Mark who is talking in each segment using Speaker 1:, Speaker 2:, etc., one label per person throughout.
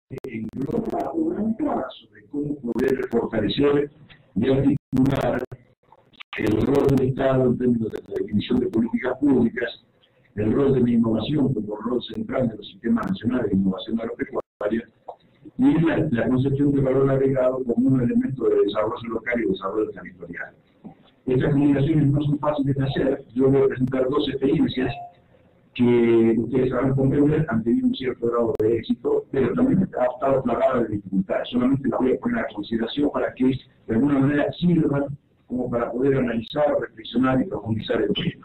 Speaker 1: engloba una mirada sobre cómo poder fortalecer y articular el rol del Estado en términos de la definición de políticas públicas, el rol de la innovación como rol central de los sistemas nacionales de innovación agropecuaria y la concepción de valor agregado como un elemento de desarrollo local y desarrollo territorial. Estas combinaciones no son fáciles de hacer. Yo voy a presentar dos experiencias que ustedes sabrán comprender, han tenido un cierto grado de éxito, pero también ha estado plagada de dificultades. Solamente las voy a poner a consideración para que de alguna manera sirvan como para poder analizar, reflexionar y profundizar el tema.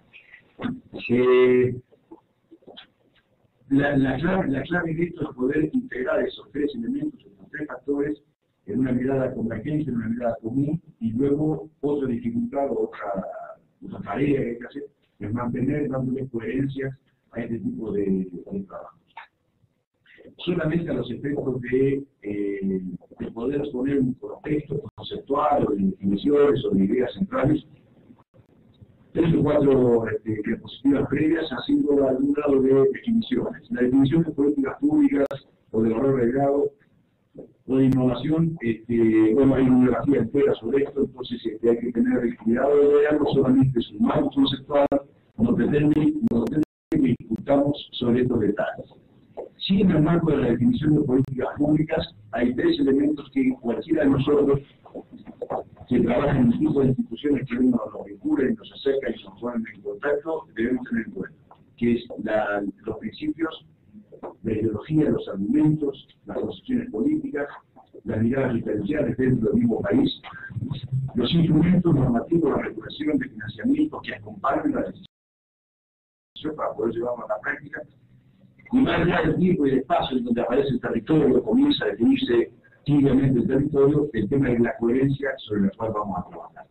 Speaker 1: La clave de esto es poder integrar esos tres elementos, esos tres factores, en una mirada convergente, en una mirada común, y luego otra dificultad o otra tarea que hay que hacer es mantener, dándole coherencia a este tipo de trabajo. Solamente a los efectos de poder poner un contexto conceptual o de definiciones o de ideas centrales, 3 o 4 diapositivas previas haciendo algún grado de definiciones. La definición de políticas públicas o de valor agregado o de innovación, bueno, hay una bibliografía entera sobre esto, entonces hay que tener cuidado de verlo, solamente es un marco conceptual, no pretende que discutamos sobre estos detalles. Sí, en el marco de la definición de políticas públicas, hay 3 elementos que cualquiera de nosotros que trabajan en tipo de instituciones que uno nos vincula y nos acerca y nos ponen en contacto, debemos tener en cuenta, que es los principios, la ideología, los argumentos, las concepciones políticas, las miradas diferenciales dentro del mismo país, los instrumentos normativos, la regulación de financiamiento que acompañan la decisión para poder llevarlo a la práctica, y más allá del tiempo y del espacio en donde aparece el territorio, comienza a definirse tibiamente el territorio, el tema es la coherencia sobre la cual vamos a trabajar.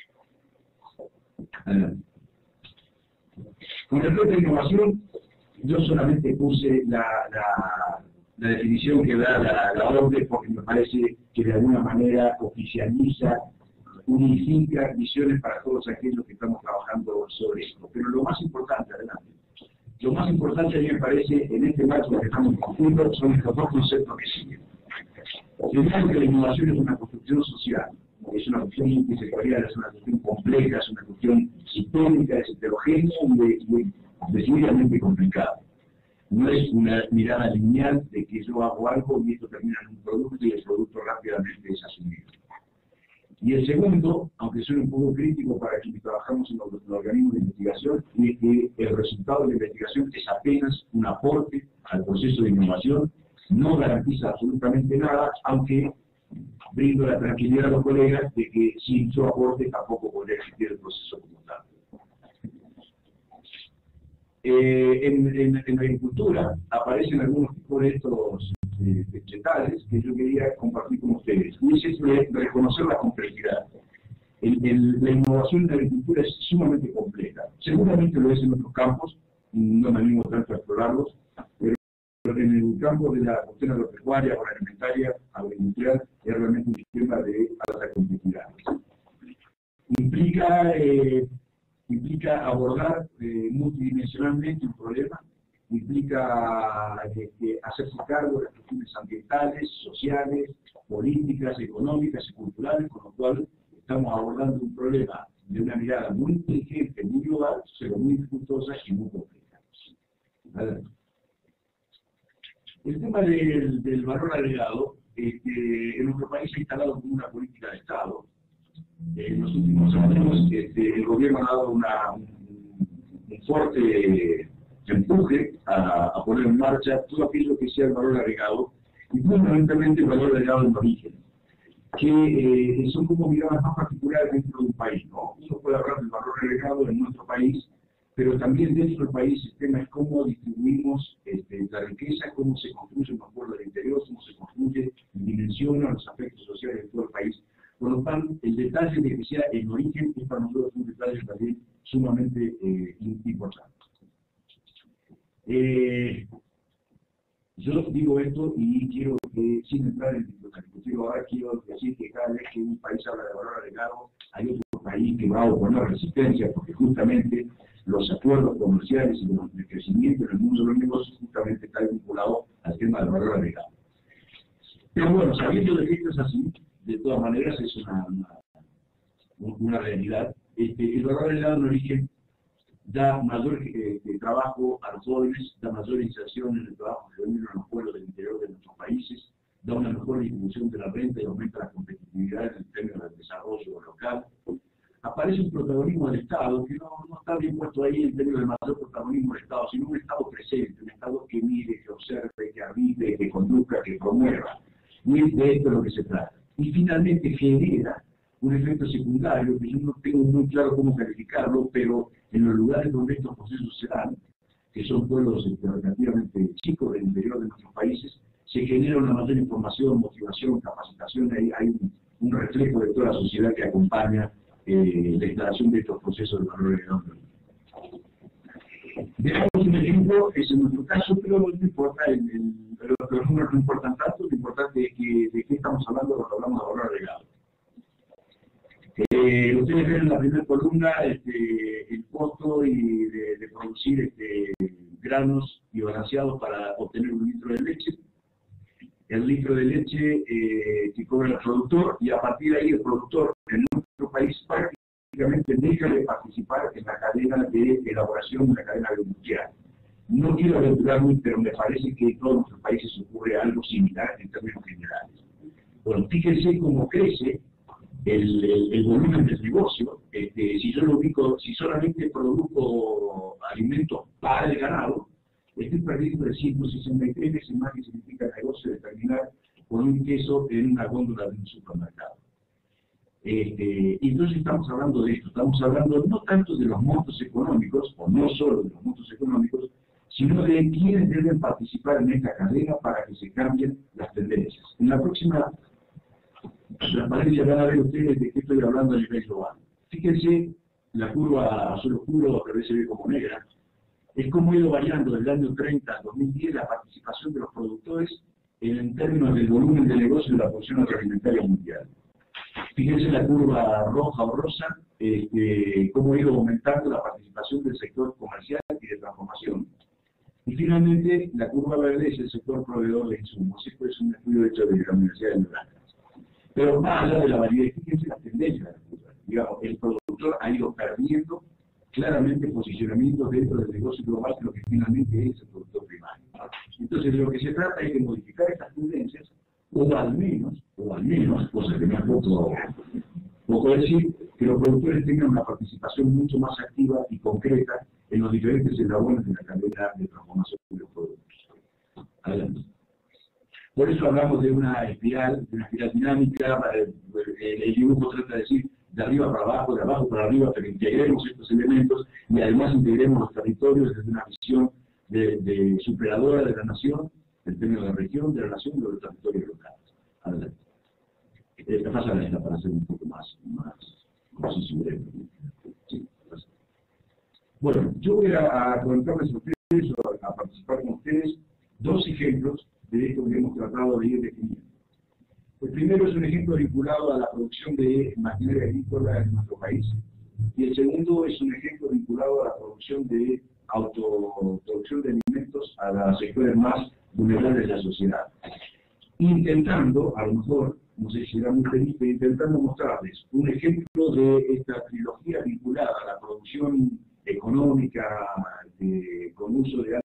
Speaker 1: Con respecto a innovación, yo solamente puse la definición que da la OCDE porque me parece que de alguna manera oficializa, unifica visiones para todos aquellos que estamos trabajando sobre esto. Pero lo más importante, adelante, lo más importante a mí me parece en este marco que estamos discutiendo son estos dos conceptos que siguen. Primero, que la innovación es una construcción social, es una cuestión multisectorial, es una cuestión compleja, es una cuestión sistémica, es heterogénea y decididamente complicada. No es una mirada lineal de que yo hago algo y esto termina en un producto y el producto rápidamente es asumido. Y el segundo, aunque suene un poco crítico para quienes trabajamos en los organismos de investigación, es que el resultado de la investigación es apenas un aporte al proceso de innovación, no garantiza absolutamente nada, aunque brindo la tranquilidad a los colegas de que sin su aporte tampoco podría existir el proceso como tal. En la agricultura aparecen algunos tipos de estos vegetales que yo quería compartir con ustedes. Y es reconocer la complejidad. La innovación en la agricultura es sumamente compleja. Seguramente lo es en otros campos, no me animo tanto a explorarlos, pero en el campo de la cuestión agropecuaria, agroalimentaria, agroindustrial, es realmente un sistema de alta complejidad. Implica abordar multidimensionalmente un problema, implica hacerse cargo de las cuestiones ambientales, sociales, políticas, económicas y culturales, con lo cual estamos abordando un problema de una mirada muy inteligente, muy global, pero muy dificultosa y muy compleja. Adelante. El tema del valor agregado, en nuestro país se ha instalado como una política de Estado. En los últimos años el gobierno ha dado un fuerte empuje a poner en marcha todo aquello que sea el valor agregado, y fundamentalmente el valor agregado en origen, que son como miradas más particulares dentro de un país, ¿no? Uno puede hablar del valor agregado en nuestro país, pero también dentro del país el tema es cómo distribuimos la riqueza, cómo se construyen los pueblos del interior, cómo se construye y dimensiona los aspectos sociales de todo el país. Por lo tanto, el detalle de que sea en origen es para nosotros un detalle también sumamente importante. Yo digo esto y quiero que, sin entrar en lo que discutimos ahora, quiero decir que cada vez que un país habla de valor agregado, hay otro país que va a oponer resistencia, porque justamente los acuerdos comerciales y el crecimiento en el mundo de los negocios justamente están vinculados al tema del valor agregado. Pero bueno, sabiendo de que esto es así, de todas maneras es una realidad. El valor agregado en origen da mayor trabajo a los jóvenes, da mayor inserción en el trabajo juvenil en los pueblos del interior de nuestros países, da una mejor distribución de la renta y aumenta la competitividad en términos del desarrollo local. Aparece un protagonismo del Estado, que no está bien puesto ahí en términos del mayor protagonismo del Estado, sino un Estado presente, un Estado que mire, que observe, que arbitre, que conduzca, que promueva. Y es de esto lo que se trata. Y finalmente genera un efecto secundario, que yo no tengo muy claro cómo calificarlo, pero en los lugares donde estos procesos se dan, que son pueblos relativamente chicos del interior de nuestros países, se genera una mayor información, motivación, capacitación, hay un reflejo de toda la sociedad que acompaña la instalación de estos procesos de valor agregado. Veamos un ejemplo, es en nuestro caso, pero no importa, los números no importan tanto, lo importante es que de qué estamos hablando cuando hablamos de valor agregado. Ustedes ven en la primera columna el costo de producir granos biobalanceados para obtener un litro de leche, el litro de leche que cobra el productor, y a partir de ahí el productor en nuestro país prácticamente deja de participar en la cadena de elaboración de la cadena agroindustrial. No quiero aventurar muy, pero me parece que en todos nuestros países ocurre algo similar en términos generales. Bueno, fíjense cómo crece el volumen del negocio. Si yo lo ubico, si solamente produzco alimentos para el ganado, estoy perdiendo de 163 veces más que significa el negocio de terminar con un queso en una góndola de un supermercado. Entonces estamos hablando de esto, estamos hablando no tanto de los montos económicos, o no solo de los montos económicos, sino de quiénes deben participar en esta cadena para que se cambien las tendencias. En la próxima transparencia van a ver ustedes de qué estoy hablando a nivel global. Fíjense la curva azul oscuro, que a veces se ve como negra, es como ha ido variando desde el año 30 al 2010 la participación de los productores en términos del volumen de negocio de la producción agroalimentaria mundial. Fíjense la curva roja o rosa, cómo ha ido aumentando la participación del sector comercial y de transformación. Y finalmente, la curva verde es el sector proveedor de insumos. Esto es un estudio hecho de la Universidad de Nebraska. Pero más allá de la variedad, fíjense las tendencias de la curva. Digamos, el productor ha ido perdiendo claramente posicionamientos dentro del negocio global, lo que finalmente es el productor primario. Entonces, de lo que se trata es de modificar estas tendencias, o al menos, cosa que me ha poco decir, que los productores tengan una participación mucho más activa y concreta en los diferentes eslabones de la cadena de transformación de los productos. Adelante. Por eso hablamos de una espiral dinámica. El dibujo trata de decir de arriba para abajo, de abajo para arriba, pero integremos estos elementos y además integremos los territorios desde una visión de superadora de la nación, del término de la región, de la nación y de los territorios locales. Adelante. Pasa la esta para hacer un poco más breve. Sí, bueno, yo voy a contarles a ustedes, a participar con ustedes, dos ejemplos de esto que hemos tratado de ir definiendo. El primero es un ejemplo vinculado a la producción de maquinaria agrícola en nuestro país, y el segundo es un ejemplo vinculado a la producción de autoproducción de alimentos a los sectores más vulnerables de la sociedad. Intentando, a lo mejor, no sé si será muy feliz, pero intentando mostrarles un ejemplo de esta trilogía vinculada a la producción económica con uso de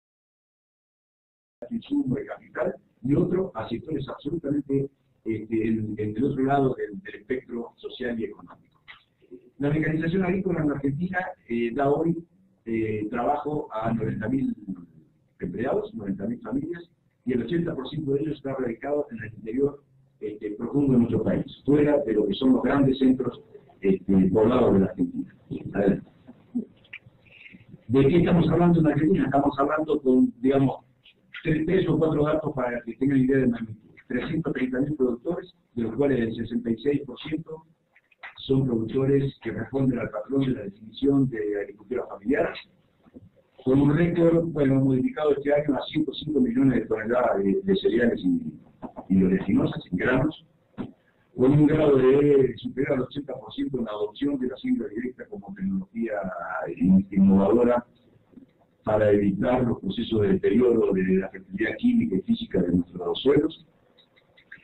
Speaker 1: insumo de capital, y otro a sectores absolutamente en el otro lado del espectro social y económico. La mecanización agrícola en Argentina da hoy trabajo a 90.000 empleados, 90.000 familias, y el 80% de ellos está radicado en el interior profundo de nuestro país, fuera de lo que son los grandes centros poblados de la Argentina. ¿De qué estamos hablando en Argentina? Estamos hablando con, digamos, 3 o 4 datos para que tengan idea de magnitud. 330.000 productores, de los cuales el 66% son productores que responden al patrón de la definición de agricultura familiar, con un récord, bueno, modificado este año a 105 millones de toneladas de cereales y oleaginosas, en granos, con un grado de superior al 80% en la adopción de la siembra directa como tecnología innovadora para evitar los procesos de deterioro de la fertilidad química y física de nuestros suelos.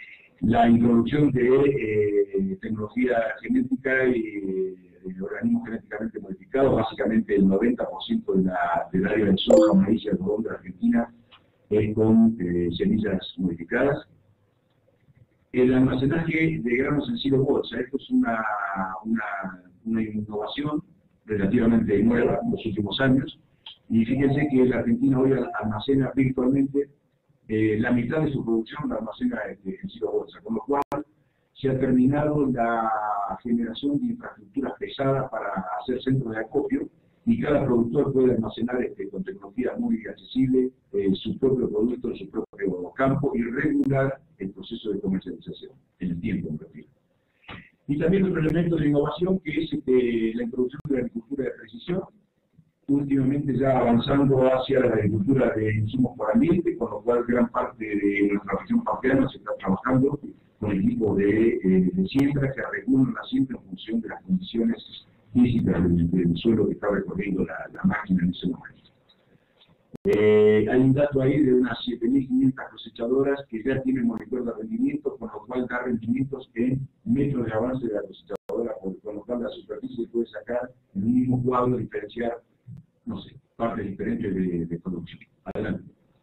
Speaker 1: la introducción de tecnología genética y organismos genéticamente modificados, básicamente el 90% del área de soja, maíz y algodón de la Argentina es con semillas modificadas. El almacenaje de granos en silo bolsa, esto es una innovación relativamente nueva en los últimos años, y fíjense que la Argentina hoy almacena virtualmente la mitad de su producción la almacena en silo bolsa, con lo cual se ha terminado la generación de infraestructuras pesadas para hacer centros de acopio, y cada productor puede almacenar con tecnología muy accesible su propio producto en su propio campo y regular el proceso de comercialización en el tiempo invertido. Y también otro elemento de innovación que es la introducción de la agricultura de precisión, últimamente ya avanzando hacia la agricultura de insumos por ambiente, con lo cual gran parte de nuestra región pampeana se está trabajando con equipos de siembra que regulan la siembra en función de las condiciones físicas del suelo que está recorriendo la máquina en ese momento. Hay un dato ahí de unas 7.500 cosechadoras que ya tienen monitor de rendimiento, con lo cual da rendimientos en metros de avance de la cosechadora, con lo cual la superficie puede sacar el mismo cuadro, diferenciar, no sé, partes diferentes de producción. Adelante.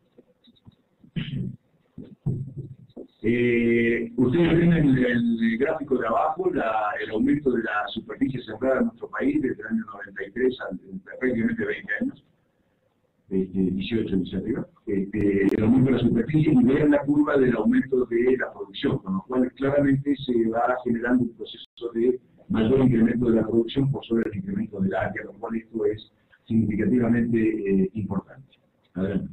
Speaker 1: Ustedes ven en el gráfico de abajo el aumento de la superficie sembrada en nuestro país desde el año 93 a prácticamente 20 años, 18 dice arriba, el aumento de la superficie, y vean la curva del aumento de la producción, con lo cual claramente se va generando un proceso de mayor incremento de la producción por sobre el incremento del área, lo cual esto es significativamente importante. Adelante.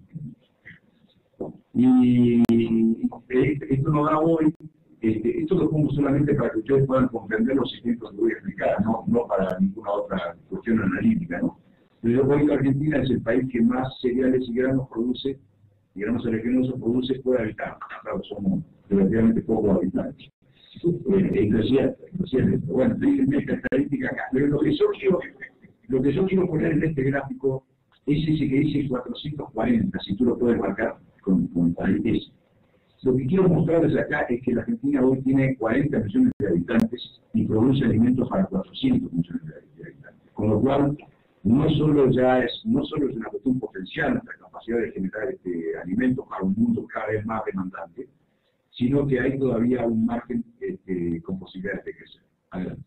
Speaker 1: Y esto nos da hoy, esto lo pongo solamente para que ustedes puedan comprender los ejemplos que voy a explicar, no para ninguna otra cuestión analítica, ¿no? Pero hoy la Argentina es el país que más cereales y granos produce, y granos oleaginosos produce por habitante. Claro, somos relativamente pocos habitantes. Esto es cierto, bueno, fíjense esta estadística acá. Pero lo que yo quiero poner en este gráfico es ese que dice 440, si tú lo puedes marcar con paréntesis. Lo que quiero mostrarles acá es que la Argentina hoy tiene 40 millones de habitantes y produce alimentos para 400 millones de habitantes. Con lo cual, no solo es una cuestión potencial nuestra capacidad de generar alimentos para un mundo cada vez más demandante, sino que hay todavía un margen con posibilidades de crecer. Adelante.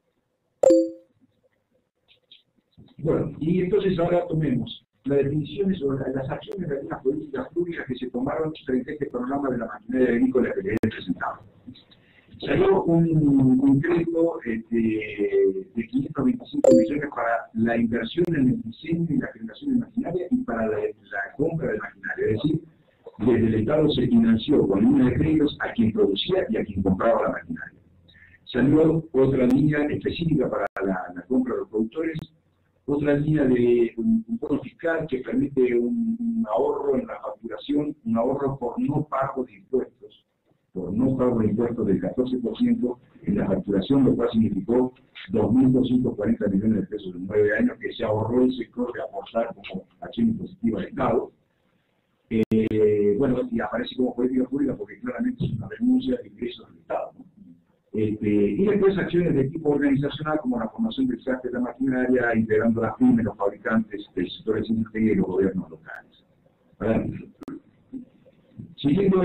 Speaker 1: Bueno, y entonces ahora tomemos las definiciones o las acciones de algunas políticas públicas que se tomaron frente a este programa de la maquinaria agrícola que les he presentado. Salió un crédito de 525 millones para la inversión en el diseño y la generación de maquinaria y para la compra de maquinaria. Es decir, desde el Estado se financió con líneas de créditos a quien producía y a quien compraba la maquinaria. Salió otra línea específica para la compra de los productores, otra línea de un bono fiscal que permite un ahorro en la facturación, un ahorro por no pago de impuestos, del 14% en la facturación, lo cual significó 2.240 millones de pesos en 9 años que se ahorró el sector de aportar como acción impositiva al Estado. Bueno, y aparece como política pública porque claramente es una renuncia de ingresos del Estado, ¿no? Y después acciones de tipo organizacional como la formación del desastre de la maquinaria, integrando las pymes, los fabricantes del sector de industria y los gobiernos locales. Adelante. Siguiendo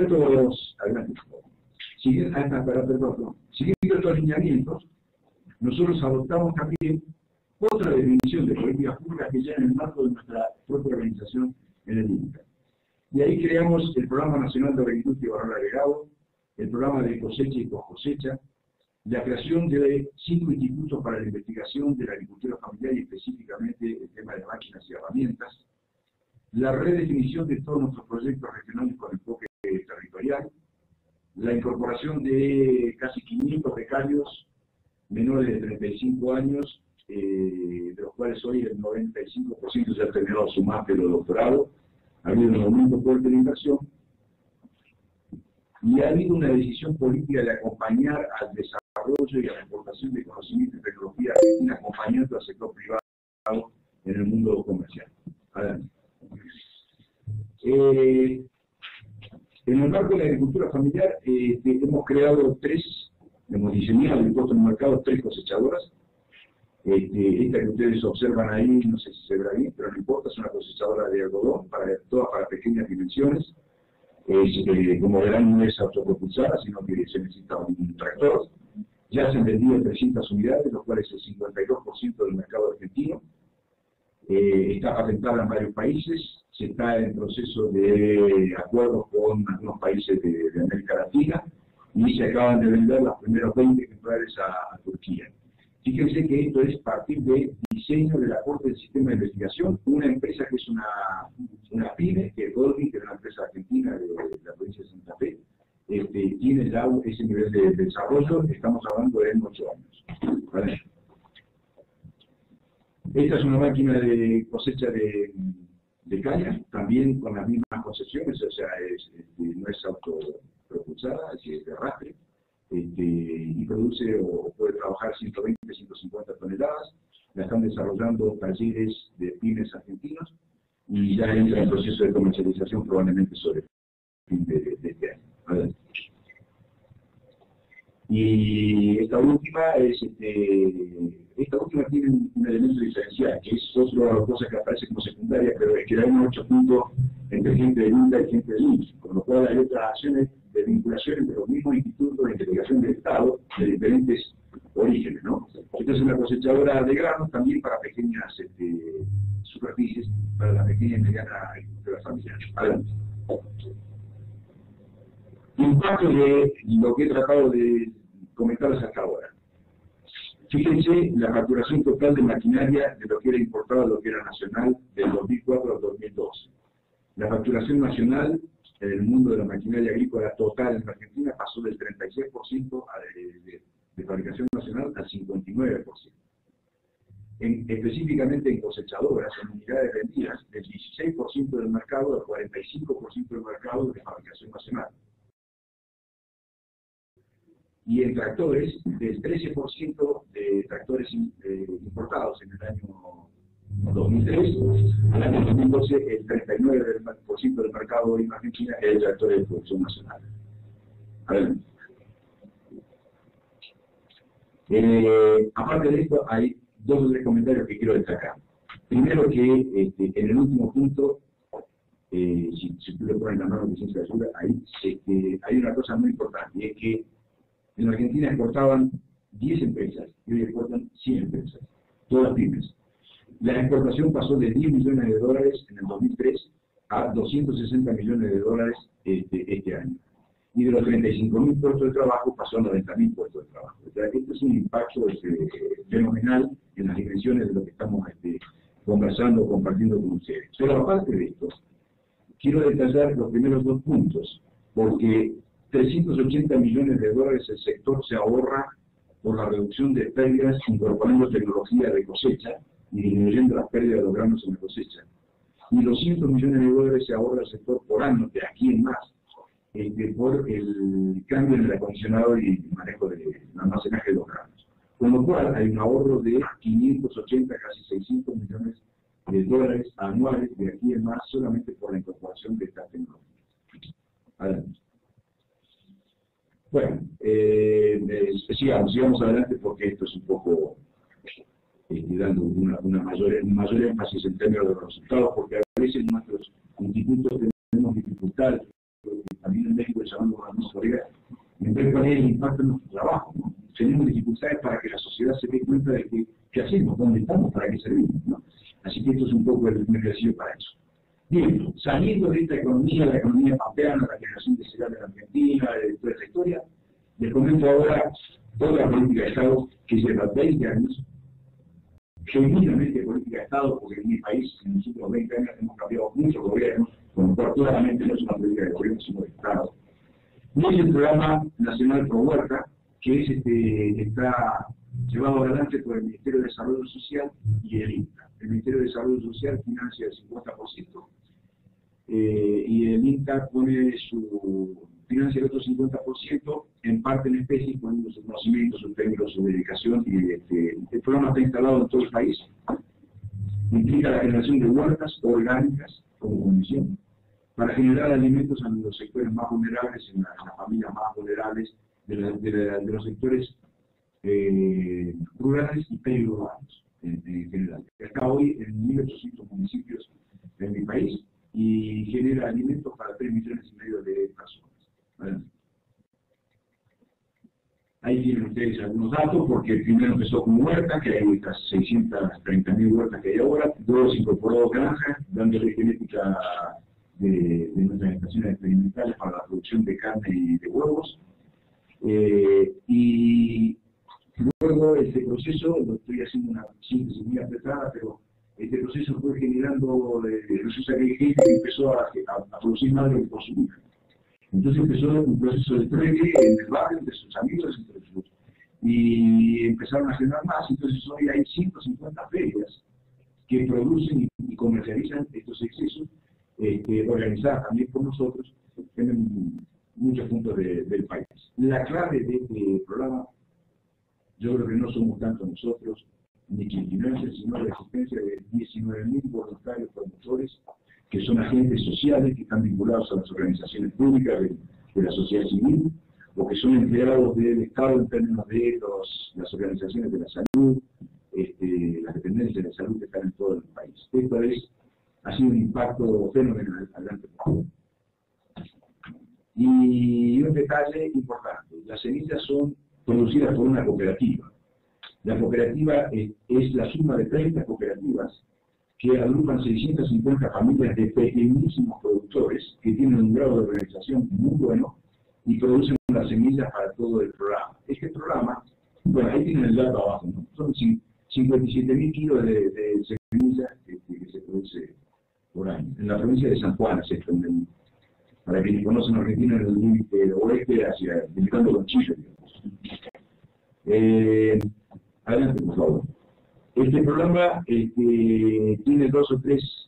Speaker 1: estos lineamientos, nosotros adoptamos también otra definición de políticas públicas que ya en el marco de nuestra propia organización en el INCA. Y ahí creamos el Programa Nacional de Agroindustria y Valor Agregado, el Programa de Cosecha y Post-Cosecha, la creación de 5 institutos para la investigación de la agricultura familiar y específicamente el tema de máquinas y herramientas, la redefinición de todos nuestros proyectos regionales con enfoque territorial, la incorporación de casi 500 becarios menores de 35 años, de los cuales hoy el 95% ya ha terminado su máster o doctorado, ha habido un aumento fuerte de inversión, y ha habido una decisión política de acompañar al desarrollo y a la exportación de conocimiento y tecnología argentina, acompañando al sector privado en el mundo comercial. Adelante. En el marco de la agricultura familiar hemos creado hemos diseñado y puesto en el mercado 3 cosechadoras. Esta que ustedes observan ahí, no sé si se verá bien, pero no importa, es una cosechadora de algodón, todas para pequeñas dimensiones. Como verán, no es autopropulsada, sino que se necesita un tractor. Ya se han vendido 300 unidades, lo cual es el 52% del mercado argentino. Está patentada en varios países, se está en proceso de acuerdos con algunos países de América Latina y se acaban de vender los primeros 20 ejemplares a Turquía. Fíjense que esto es partir del diseño del aporte del sistema de investigación. Una empresa que es una pyme, que es Golding, que es una empresa argentina de la provincia de Santa Fe, tiene ya ese nivel de desarrollo, estamos hablando de 8 años. ¿Vale? Esta es una máquina de cosecha de caña, también con las mismas concesiones, o sea, no es autopropulsada, es de arrastre, y produce o puede trabajar 120, 150 toneladas. La están desarrollando talleres de pymes argentinos y ya entra en proceso de comercialización probablemente sobre el fin de este año. ¿Vale? Y esta última tiene un elemento diferencial, que es otra cosa que aparece como secundaria, pero es que hay unos 8 puntos entre gente de INTA y gente de INS, con lo cual hay otras acciones de vinculación entre los mismos institutos de investigación del Estado de diferentes orígenes, ¿no? Esta es una cosechadora de granos también para pequeñas superficies, para la pequeña y mediana agricultura familiar. Adelante. Impacto de lo que he tratado de comentarles hasta ahora. Fíjense la facturación total de maquinaria de lo que era importado a lo que era nacional del 2004 al 2012. La facturación nacional en el mundo de la maquinaria agrícola total en Argentina pasó del 36% de fabricación nacional al 59%. Específicamente en cosechadoras, en unidades vendidas, del 16% del mercado al 45% del mercado de fabricación nacional. Y en tractores, del 13% de tractores importados en el año 2003, al año 2012 el 39% del mercado hoy en Argentina es de tractores de producción nacional. Aparte de esto, hay 2 o 3 comentarios que quiero destacar. Primero que en el último punto, si tú le pones la mano de ciencia de ayuda, ahí hay una cosa muy importante, y es que en Argentina exportaban 10 empresas y hoy exportan 100 empresas, todas pymes. La exportación pasó de 10 millones de dólares en el 2003 a 260 millones de dólares este año. Y de los 35.000 puestos de trabajo pasó a 90.000 puestos de trabajo. O sea, este es un impacto fenomenal en las dimensiones de lo que estamos conversando, compartiendo con ustedes. Pero aparte de esto, quiero detallar los primeros 2 puntos, porque 380 millones de dólares el sector se ahorra por la reducción de pérdidas incorporando tecnología de cosecha y disminuyendo las pérdidas de los granos en la cosecha. Y 200 millones de dólares se ahorra el sector por año, de aquí en más, por el cambio en el acondicionado y el manejo del almacenaje de los granos. Con lo cual hay un ahorro de 580, casi 600 millones de dólares anuales de aquí en más solamente por la incorporación de esta tecnología. Adelante. Bueno, sigamos adelante porque esto es un poco dando un mayor énfasis en términos de los resultados, porque a veces nuestros institutos tenemos dificultades, también en México llamamos a nuestros colegas, en vez de poner el impacto en nuestro trabajo, ¿no? Tenemos dificultades para que la sociedad se dé cuenta de que qué hacemos, dónde estamos, para qué servimos, ¿no? Así que esto es un poco el ejercicio para eso. Bien, saliendo de esta economía, la economía pampeana, la generación de cereal en Argentina, de toda esta historia, les comento ahora toda la política de Estado que lleva 20 años, genuinamente política de Estado, porque en mi país en los últimos 20 años hemos cambiado muchos gobiernos, con lo cual claramente no es una política de gobierno, sino de Estado. Y es el programa nacional Pro Huerta, que está llevado adelante por el Ministerio de Desarrollo Social y el INTA. El Ministerio de Desarrollo Social financia el 50%, y el INTA financia el otro 50%, en parte en especie, poniendo sus conocimientos, sus técnicos, su dedicación, y el programa está instalado en todo el país. Implica la generación de huertas orgánicas como condición, para generar alimentos en los sectores más vulnerables, en las familias más vulnerables de los sectores rurales y periurbanos en general. Está hoy en 1.800 municipios de mi país y genera alimentos para 3,5 millones de personas. ¿Vale? Ahí tienen ustedes algunos datos, porque primero empezó con huertas, que hay estas 630.000 huertas que hay ahora, luego se incorporó granjas, dándole genética de nuestras estaciones experimentales para la producción de carne y de huevos. Y luego este proceso, lo estoy haciendo una síntesis muy apretada, pero este proceso fue generando, resulta que hay gente que empezó a producir más de lo que consumía. Entonces empezó un proceso de trueque en el barrio, entre sus amigos, y empezaron a generar más. Entonces hoy hay 150 ferias que producen y comercializan estos excesos, organizadas también por nosotros en muchos puntos del país. La clave de este programa, yo creo que no somos tanto nosotros, ni quinquinenses, sino la existencia de 19.000 voluntarios promotores, que son agentes sociales que están vinculados a las organizaciones públicas de la sociedad civil, o que son empleados del Estado en términos de las organizaciones de la salud, las dependencias de la salud que están en todo el país. Esto ha sido un impacto fenomenal adelante. Y un detalle importante, las semillas son producidas por una cooperativa. La cooperativa es la suma de 30 cooperativas que agrupan 650 familias de pequeñísimos productores que tienen un grado de organización muy bueno y producen las semillas para todo el programa. Este programa, bueno, ahí tienen el dato abajo, ¿no? Son 57.000 kilos de semillas que se produce por año. En la provincia de San Juan, para quienes conocen Argentina, en el límite oeste, limitando con Chile. Adelante, por favor. Este programa tiene 2 o 3,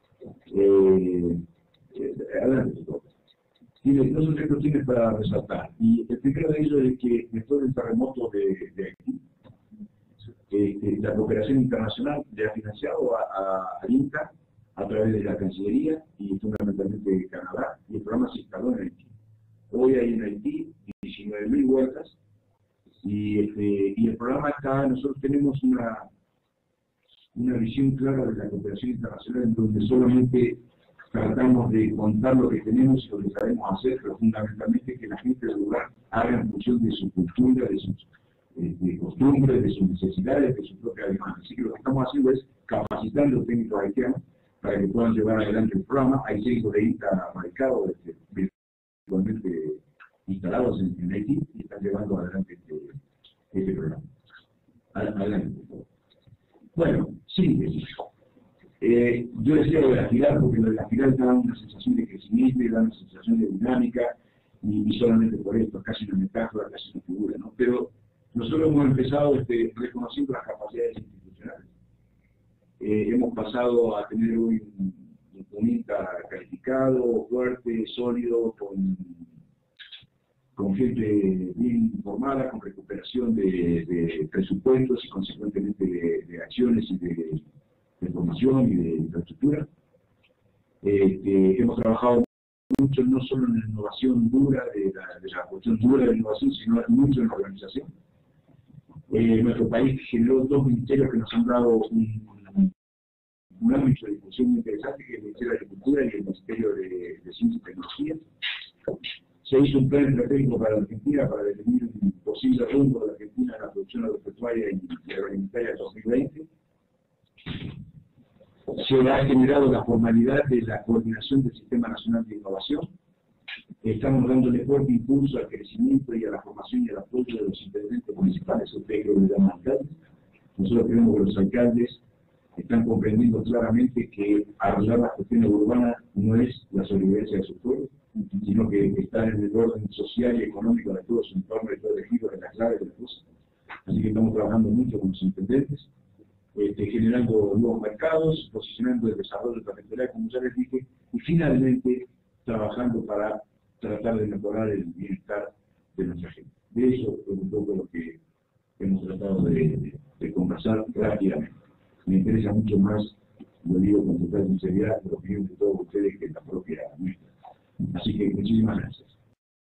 Speaker 1: adelante, por favor. Tiene 2 o 3 cuestiones para resaltar. Y el primero de ellos es que después del terremoto de Haití, la cooperación internacional le ha financiado al INTA a través de la Cancillería y fundamentalmente de Canadá, y el programa se instaló en Haití. Hoy hay en Haití 19.000 huertas, y el programa está, nosotros tenemos una visión clara de la cooperación internacional en donde solamente tratamos de contar lo que tenemos y lo que sabemos hacer, pero fundamentalmente que la gente del lugar haga en función de su cultura, de sus costumbres, de sus necesidades, de su propia demanda. Así que lo que estamos haciendo es capacitando a los técnicos haitianos para que puedan llevar adelante el programa. Hay 6 de INTA radicados, virtualmente instalados en Haití, y están llevando adelante este programa. Adelante, por favor. Bueno, sí, yo decía lo de la espiral, porque lo de la espiral da una sensación de crecimiento y da una sensación de dinámica, y solamente por esto, casi una metáfora, casi una figura, ¿no? Pero nosotros hemos empezado reconociendo las capacidades institucionales. Hemos pasado a tener hoy un INTA calificado, fuerte, sólido, con gente bien informada, con recuperación de presupuestos y consecuentemente de acciones y de formación y de infraestructura. Hemos trabajado mucho no solo en la innovación dura, de la cuestión dura de la innovación, sino mucho en la organización. Nuestro país generó 2 ministerios que nos han dado un ámbito de difusión muy interesante, que es el Ministerio de Agricultura y el Ministerio de Ciencia y Tecnología. Se hizo un plan estratégico para la Argentina para definir un posible rumbo de la Argentina en la producción agropecuaria y agroalimentaria 2020. Se ha generado la formalidad de la coordinación del Sistema Nacional de Innovación. Estamos dándole fuerte impulso al crecimiento y a la formación y al apoyo de los intendentes municipales, ustedes lo llaman alcaldes. Nosotros creemos que los alcaldes están comprendiendo claramente que arreglar las cuestiones urbanas no es la sobrevivencia de su pueblo, sino que estar en el orden social y económico de todo su entorno y todo el giro de las claves de las cosas. Así que estamos trabajando mucho con los intendentes, generando nuevos mercados, posicionando el desarrollo territorial, como ya les dije, y finalmente trabajando para tratar de mejorar el bienestar de nuestra gente. De eso es un poco lo que hemos tratado de conversar rápidamente. Me interesa mucho más lo digo con total sinceridad, la opinión de todos ustedes que es la propia nuestra. Así que muchísimas gracias.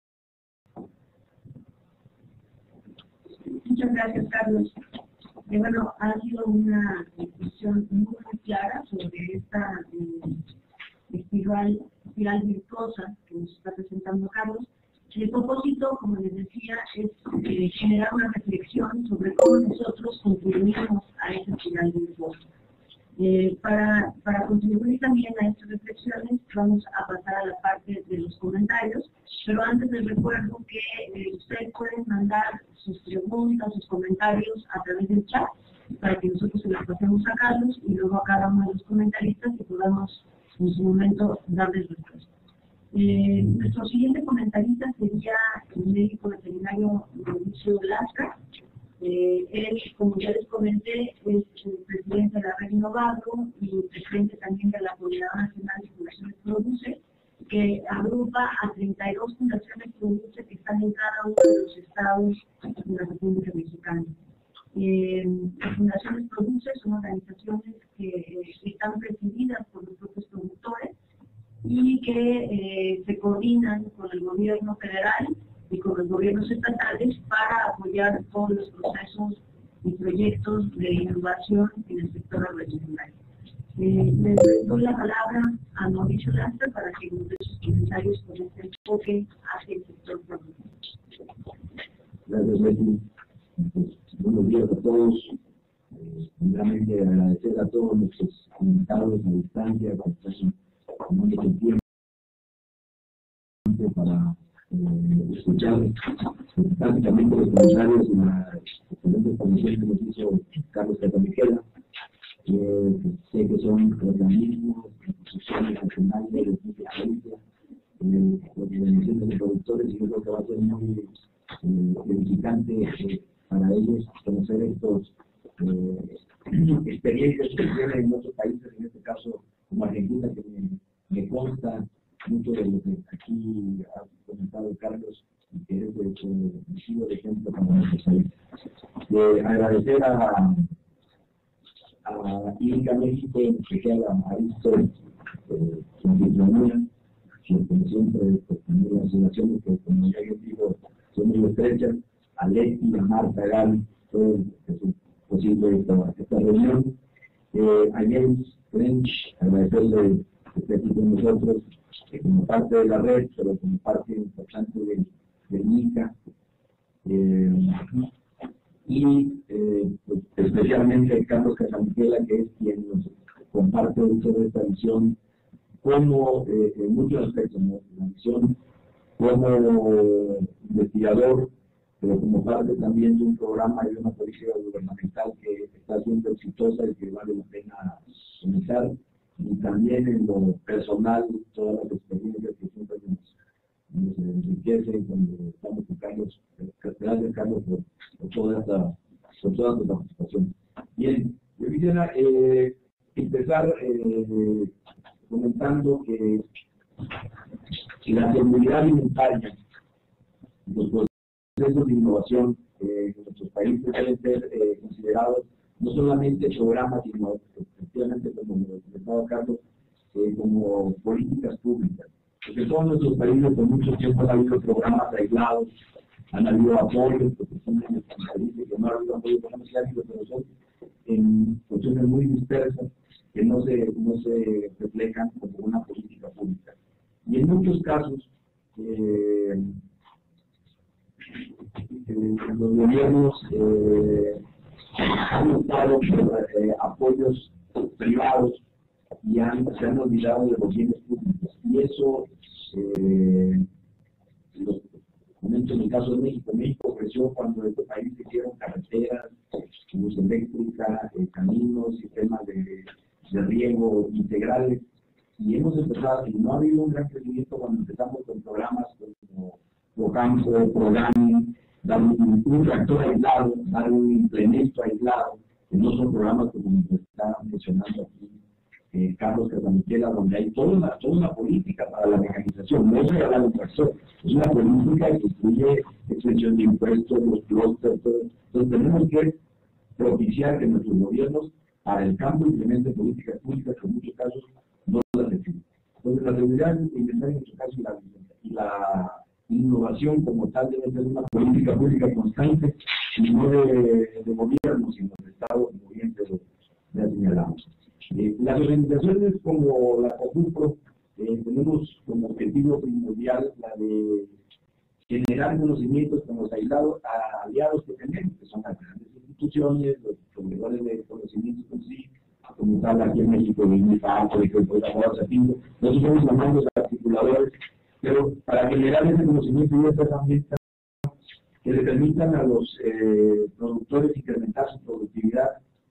Speaker 2: Muchas gracias, Carlos. Bueno, ha sido una discusión muy clara sobre esta espiral virtuosa que nos está presentando Carlos. El propósito, como les decía, es generar una reflexión sobre cómo nosotros contribuimos a esa espiral virtuosa. Para contribuir también a estas reflexiones, vamos a pasar a la parte de los comentarios, pero antes les recuerdo que ustedes pueden mandar sus preguntas, sus comentarios a través del chat, para que nosotros se las pasemos a Carlos y luego a cada uno de los comentaristas y podamos en su momento darles respuesta. Nuestro siguiente comentarista sería el médico veterinario Mauricio Lastra. Él, como ya les comenté, es el presidente de la Red Innovagro y presidente también de la Coordinadora Nacional de Fundaciones Produce, que agrupa a 32 fundaciones Produce que están en cada uno de los estados de la República Mexicana. Las fundaciones Produce son organizaciones que están presididas por los propios productores y que se coordinan con el gobierno federal y con los gobiernos estatales para apoyar todos los procesos y proyectos de innovación en el sector agroveterinario. Les doy la palabra a Mauricio Lastra para que nos dé sus comentarios con este enfoque hacia el sector productivo.
Speaker 1: Gracias, Betty. Buenos días a todos. Primeramente agradecer a todos nuestros invitados a distancia que están con mucho tiempo para escuchar prácticamente los comentarios y las excelentes exposiciones que nos hizo Carlos Catamigela. Sé que son organismos, instituciones nacionales de provincia, organizaciones de productores, y yo creo que va a ser muy edificante para ellos conocer estos experiencias que tienen en otros países, en este caso como Argentina, que me consta mucho de lo que aquí ha comentado Carlos, y que es de ejemplo para nuestro país. Agradecer a INCA México, en especial a Víctor, su anfitrionía, que siempre también las relaciones que, como ya les digo, son muy estrechas, a Leti, a Marta, Gal, todo es posible esta reunión. A James French, agradecerle que esté aquí con nosotros, como parte de la red, pero como parte importante de INCA. Pues, especialmente Carlos Catamigela, que es quien nos comparte mucho de esta visión, como en muchos aspectos, ¿no? La visión como investigador, pero como parte también de un programa y de una política gubernamental que está siendo exitosa y que vale la pena comentar, y también en lo personal, todas las experiencias que siempre nos enriquecen cuando estamos con Carlos. Gracias, Carlos, por toda tu participación. Bien, yo quisiera empezar comentando que la seguridad alimentaria, los procesos de innovación en nuestros países deben ser considerados no solamente programas, sino efectivamente, como lo comentaba Carlos, como políticas públicas. Porque todos nuestros países por mucho tiempo han habido programas aislados, han habido apoyos, porque son países que no ha habido apoyo económico, pero son en cuestiones muy dispersas que no se reflejan como una política pública. Y en muchos casos, los gobiernos han optado por apoyos privados y se han olvidado de los bienes públicos. Y eso, lo comento en el caso de México. México creció cuando en este país se hicieron carreteras, luz eléctrica, caminos, sistemas de riego integrales. Y hemos empezado, y no ha habido un gran crecimiento cuando empezamos con programas como Procampo, Programi, dar un reactor aislado, dar un implemento aislado, que no son programas como nos está mencionando aquí Carlos Catamigela, donde hay toda una política para la mecanización. No es regalar un tractor, es una política que incluye extensión de impuestos, los clústeres, todo. Entonces tenemos que propiciar que nuestros gobiernos para el campo implemente políticas públicas que en muchos casos no las definen. Entonces, la seguridad alimentaria en nuestro caso y la innovación como tal debe ser una política pública constante, y no de gobierno, sino de Estado, como bien se ha señalado. Las organizaciones como la COFUPRO tenemos como objetivo primordial la de generar conocimientos con los aliados que tenemos, que son las grandes instituciones, los proveedores de conocimientos con sí, como tal aquí en México, el INIFAM, por ejemplo, nosotros somos llamados articuladores, pero para generar ese conocimiento y esa herramienta que le permitan a los productores incrementar su productividad,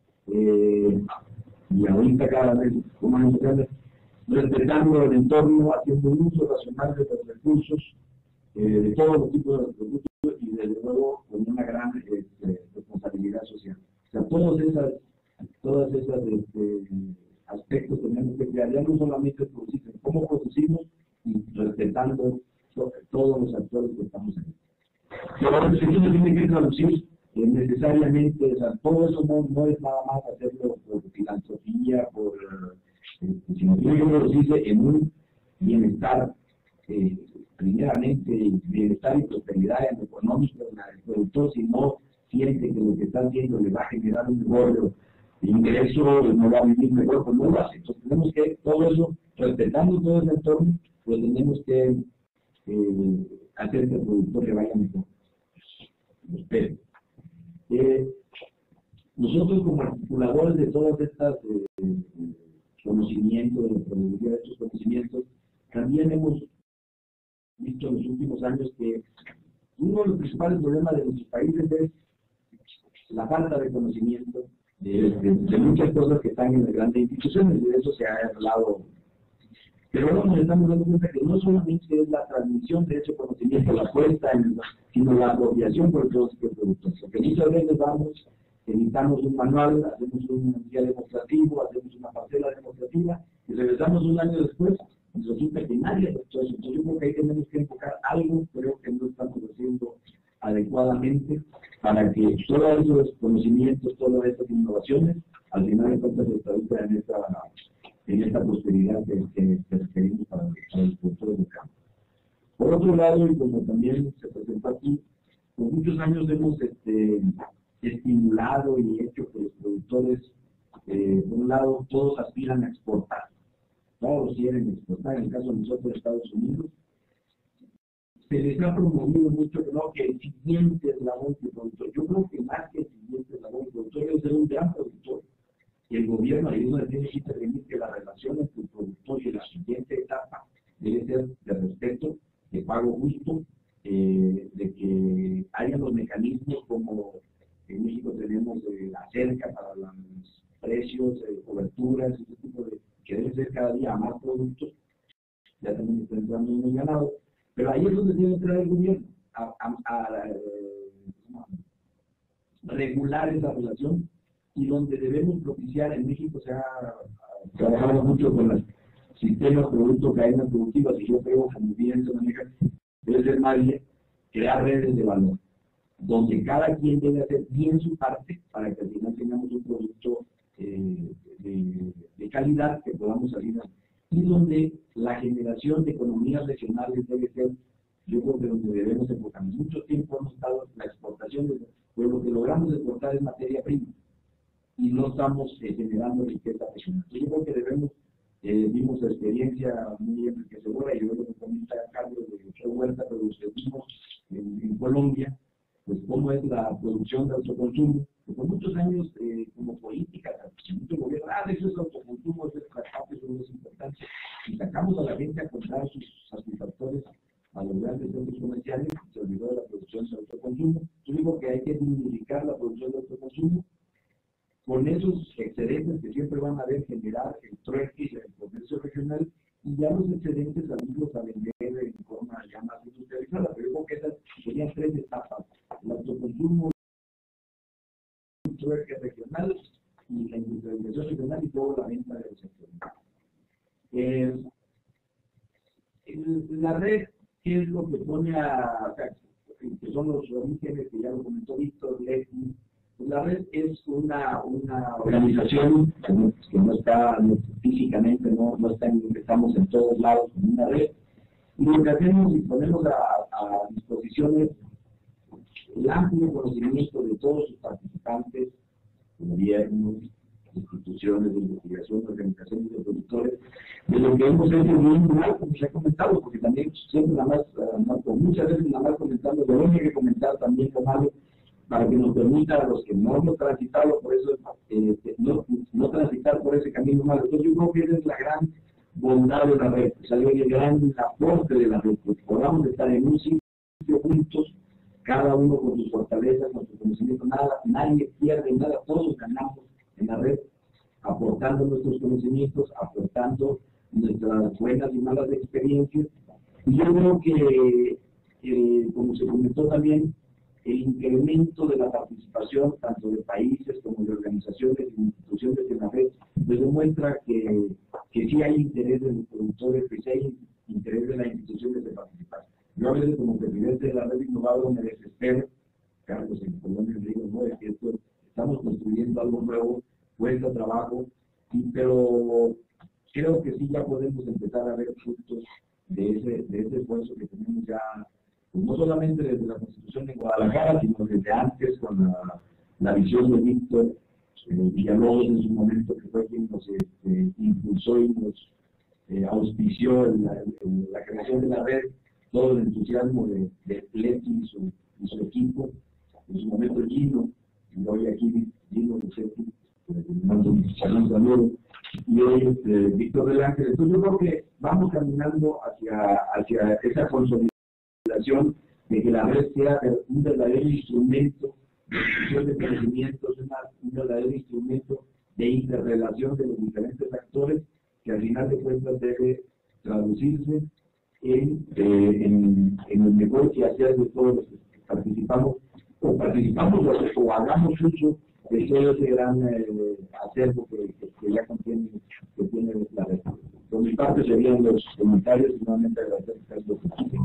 Speaker 1: y ahorita cada vez como más respetando el entorno, haciendo un uso racional de los recursos, de todos los tipos de recursos, y desde luego con una gran responsabilidad social. O sea, todos esos aspectos tenemos que crear, ya no solamente producir, sino cómo producimos y respetando todos los actores que estamos ahí. Pero eso tiene que traducir necesariamente, o sea, todo eso no es nada más hacerlo por filantropía, sino que producirse en un bienestar, primeramente, bienestar y prosperidad en lo económico del productor. Si no siente que lo que está haciendo le va a generar un mejor ingreso, no va a vivir mejor, pues no lo hace. Entonces tenemos que, todo eso, respetando todo el entorno, pues tenemos que hacer que el productor le vaya mejor. Espero. Nosotros como articuladores de todas estas conocimientos, de la producción de estos conocimientos, también hemos visto en los últimos años que uno de los principales problemas de nuestros países es la falta de conocimiento de muchas cosas que están en las grandes instituciones, y de eso se ha hablado. Pero ahora nos estamos dando cuenta que no solamente es la transmisión de ese conocimiento, la puesta sino la apropiación por todos los productos. Porque muchas veces editamos un manual, hacemos un guía demostrativo, hacemos una parcela demostrativa, y regresamos un año después, y resulta que nadie aceptó eso. Entonces yo creo que ahí tenemos que enfocar algo, creo que no estamos haciendo adecuadamente, para que todos esos conocimientos, todas estas innovaciones, al final de cuentas se traduzcan en esta prosperidad que requerimos para los productores del campo. Por otro lado, y como también se presentó aquí, por muchos años hemos estimulado y hecho que los productores, por un lado, todos aspiran a exportar, todos quieren exportar. En el caso de nosotros, de Estados Unidos, se les ha promovido mucho que el siguiente eslabón del productor. Yo creo que más que el siguiente eslabón del productor debe ser un gran productor. Y el gobierno ahí donde tiene que intervenir, que la relación entre el productor y la siguiente etapa debe ser de respeto, de pago justo, de que haya los mecanismos como en México tenemos la cerca para los precios, coberturas, ese tipo de que debe ser cada día a más productos. Ya también está entrando en el ganado, pero ahí es donde debe entrar el gobierno a regular esa relación, y donde debemos propiciar. En México se ha trabajado mucho con los sistemas producto cadenas productivas, y yo creo, como bien se maneja, debe ser más bien crear redes de valor, donde cada quien debe hacer bien su parte para que al final tengamos un producto de calidad que podamos salir a, y donde la generación de economías regionales debe ser, yo creo que donde debemos enfocar. Mucho tiempo hemos estado en la exportación, pero lo que logramos exportar es materia prima, y no estamos generando riqueza regional. Yo creo que debemos, vimos la experiencia muy enriquecedora, y yo creo que también está a cargo de José Huerta, pero los que vimos en Colombia, pues cómo es la producción de autoconsumo, que por muchos años como política, mucho gobierno, eso es autoconsumo, eso es transporte, eso es importante, y sacamos a la gente a comprar sus satisfactores a los grandes centros comerciales, y se olvidó de la producción de autoconsumo. Yo digo que hay que dignificar la producción de autoconsumo, con esos excedentes que siempre van a haber, generar el trueque y el comercio regional, y ya los excedentes salirlos a vender en forma ya más industrializada. Pero yo creo que esas serían tres etapas: el autoconsumo, el trueque regional y la industrialización regional, y luego la venta de los excedentes. La red, ¿qué es lo que pone que son los orígenes que ya lo comentó Víctor, Leti, La red es una organización que no está físicamente, estamos en todos lados en una red. Y lo que hacemos y ponemos a disposición es el amplio conocimiento de todos sus participantes, gobiernos, instituciones de investigación, organizaciones de productores, de lo que hemos hecho bien y mal, como se ha comentado, porque también siempre muchas veces nada más comentando lo que hay que comentar también lo malo, para que nos permita a los que no hemos transitado por eso, no transitar por ese camino malo. Entonces yo creo que esa es la gran bondad de la red, o sea, el gran aporte de la red, que podamos estar en un sitio juntos, cada uno con sus fortalezas, con su conocimiento, nadie pierde nada, todos ganamos en la red, aportando nuestros conocimientos, aportando nuestras buenas y malas experiencias. Y yo creo que, como se comentó también, el incremento de la participación tanto de países como de organizaciones y instituciones en la red, pues demuestra que sí hay interés de los productores, que sí hay interés de las instituciones de participar. Yo a veces como presidente de la red Innovador me desespero, Carlos, en Colombia le digo, no, es que estamos construyendo algo nuevo, cuesta trabajo, pero creo que sí ya podemos empezar a ver frutos de ese esfuerzo que tenemos ya, no solamente desde la Constitución de Guadalajara, sino desde antes con la visión de Víctor Villalobos en su momento, que fue quien nos impulsó y nos auspició la creación de la red, todo el entusiasmo de Leti y su equipo, en su momento Gino, y hoy aquí Gino Lucetti, mando un saludo, y hoy Víctor del Ángel. Entonces yo creo que vamos caminando hacia esa consolidación de que la red sea un verdadero instrumento de difusión de conocimientos, un verdadero instrumento de interrelación de los diferentes actores, que al final de cuentas debe traducirse en el mejor quehacer de todos los que participamos o hagamos uso de todo ese gran acervo que ya contiene, que tiene la red. Por mi parte serían los comentarios y nuevamente agradecer a Carlos.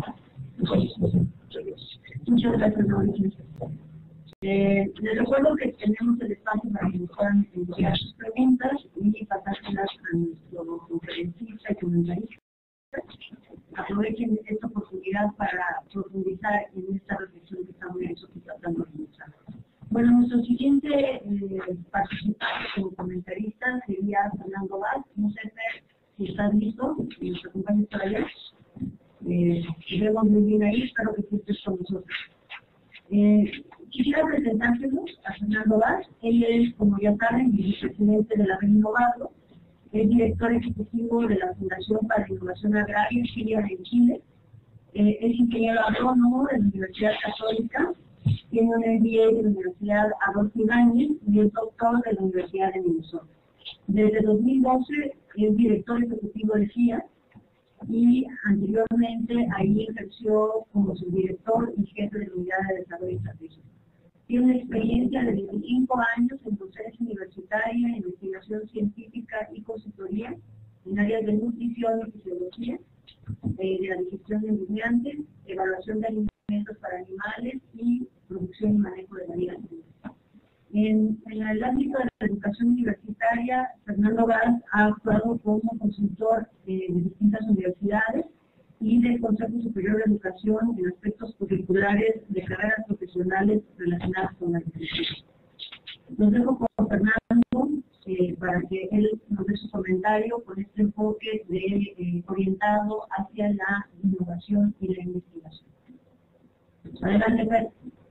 Speaker 2: Muchas gracias, Mauricio. Les recuerdo que tenemos el espacio para que puedan enviar sus preguntas y pasárselas a nuestro conferencista y comentarista. Aprovechen esta oportunidad para profundizar en esta reflexión que estamos tratando de realizar. Bueno, nuestro siguiente participante como comentarista sería Fernando Vaz. No sé si estás listo, si nos acompañas por allá. Vemos muy bien ahí, espero que tú estés con nosotros. Quisiera presentárselos a Fernando Vaz. Él es, como ya saben, vicepresidente de la red Innovador. Es director ejecutivo de la Fundación para la Innovación Agraria en Chile. Es ingeniero agrónomo de la Universidad Católica. Tiene un MBA de la Universidad Adolfo Ibáñez y es doctor de la Universidad de Minnesota. Desde 2012 es director ejecutivo de FIA y anteriormente ahí ejerció como subdirector y jefe de la unidad de desarrollo estratégico. Tiene una experiencia de 25 años en docencia universitaria, investigación científica y consultoría en áreas de nutrición y fisiología, de la digestión de nutrientes, evaluación de alimentos para animales y producción y manejo de la vida. En el ámbito de la educación universitaria, Fernando Vaz ha actuado como consultor de distintas universidades y del Consejo Superior de Educación en aspectos curriculares de carreras profesionales relacionadas con la agricultura. Los dejo con Fernando para que él nos dé su comentario con este enfoque orientado hacia la innovación y la investigación. Adelante, Fer.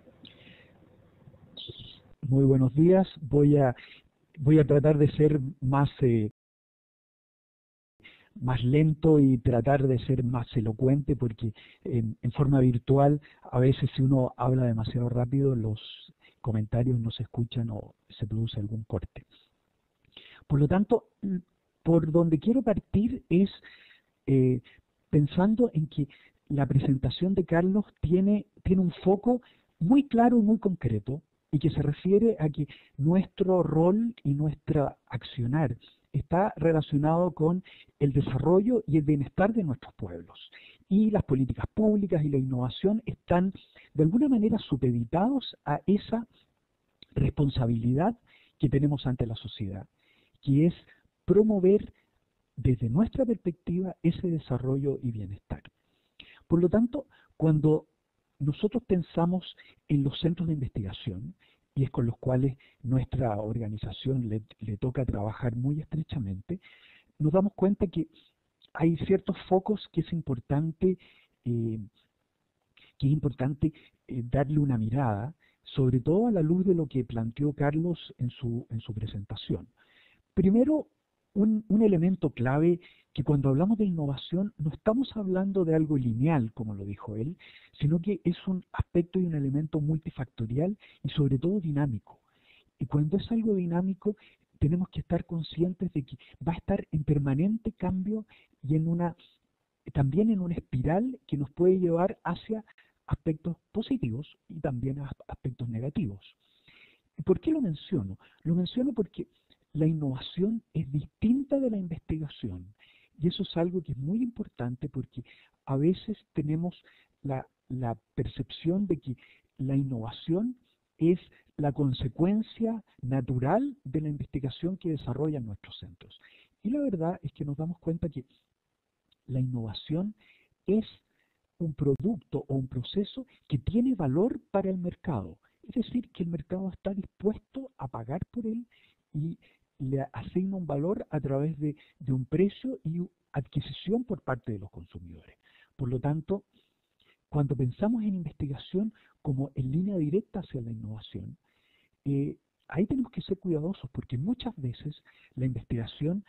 Speaker 3: Muy buenos días. Voy a tratar de ser más lento y tratar de ser más elocuente, porque en forma virtual a veces si uno habla demasiado rápido los comentarios no se escuchan o se produce algún corte. Por lo tanto, por donde quiero partir es pensando en que la presentación de Carlos tiene un foco muy claro y muy concreto, y que se refiere a que nuestro rol y nuestro accionar está relacionado con el desarrollo y el bienestar de nuestros pueblos. Y las políticas públicas y la innovación están de alguna manera supeditados a responsabilidad que tenemos ante la sociedad, que es promover desde nuestra perspectiva ese desarrollo y bienestar. Por lo tanto, cuando nosotros pensamos en los centros de investigación, y es con los cuales nuestra organización le toca trabajar muy estrechamente, nos damos cuenta que hay ciertos focos que es importante, eh, darle una mirada, sobre todo a la luz de lo que planteó Carlos en su presentación. Primero, un elemento clave que cuando hablamos de innovación no estamos hablando de algo lineal, como lo dijo él, sino que es un aspecto y un elemento multifactorial y sobre todo dinámico. Y cuando es algo dinámico, tenemos que estar conscientes de que va a estar en permanente cambio y también en una espiral que nos puede llevar hacia aspectos positivos y también a aspectos negativos. ¿Y por qué lo menciono? Lo menciono porque la innovación es distinta de la investigación y eso es algo que es muy importante porque a veces tenemos la percepción de que la innovación es la consecuencia natural de la investigación que desarrollan nuestros centros. Y la verdad es que nos damos cuenta que la innovación es un producto o un proceso que tiene valor para el mercado. Es decir, que el mercado está dispuesto a pagar por él y le asigna un valor a través de un precio y adquisición por parte de los consumidores. Por lo tanto, cuando pensamos en investigación como en línea directa hacia la innovación, ahí tenemos que ser cuidadosos porque muchas veces la investigación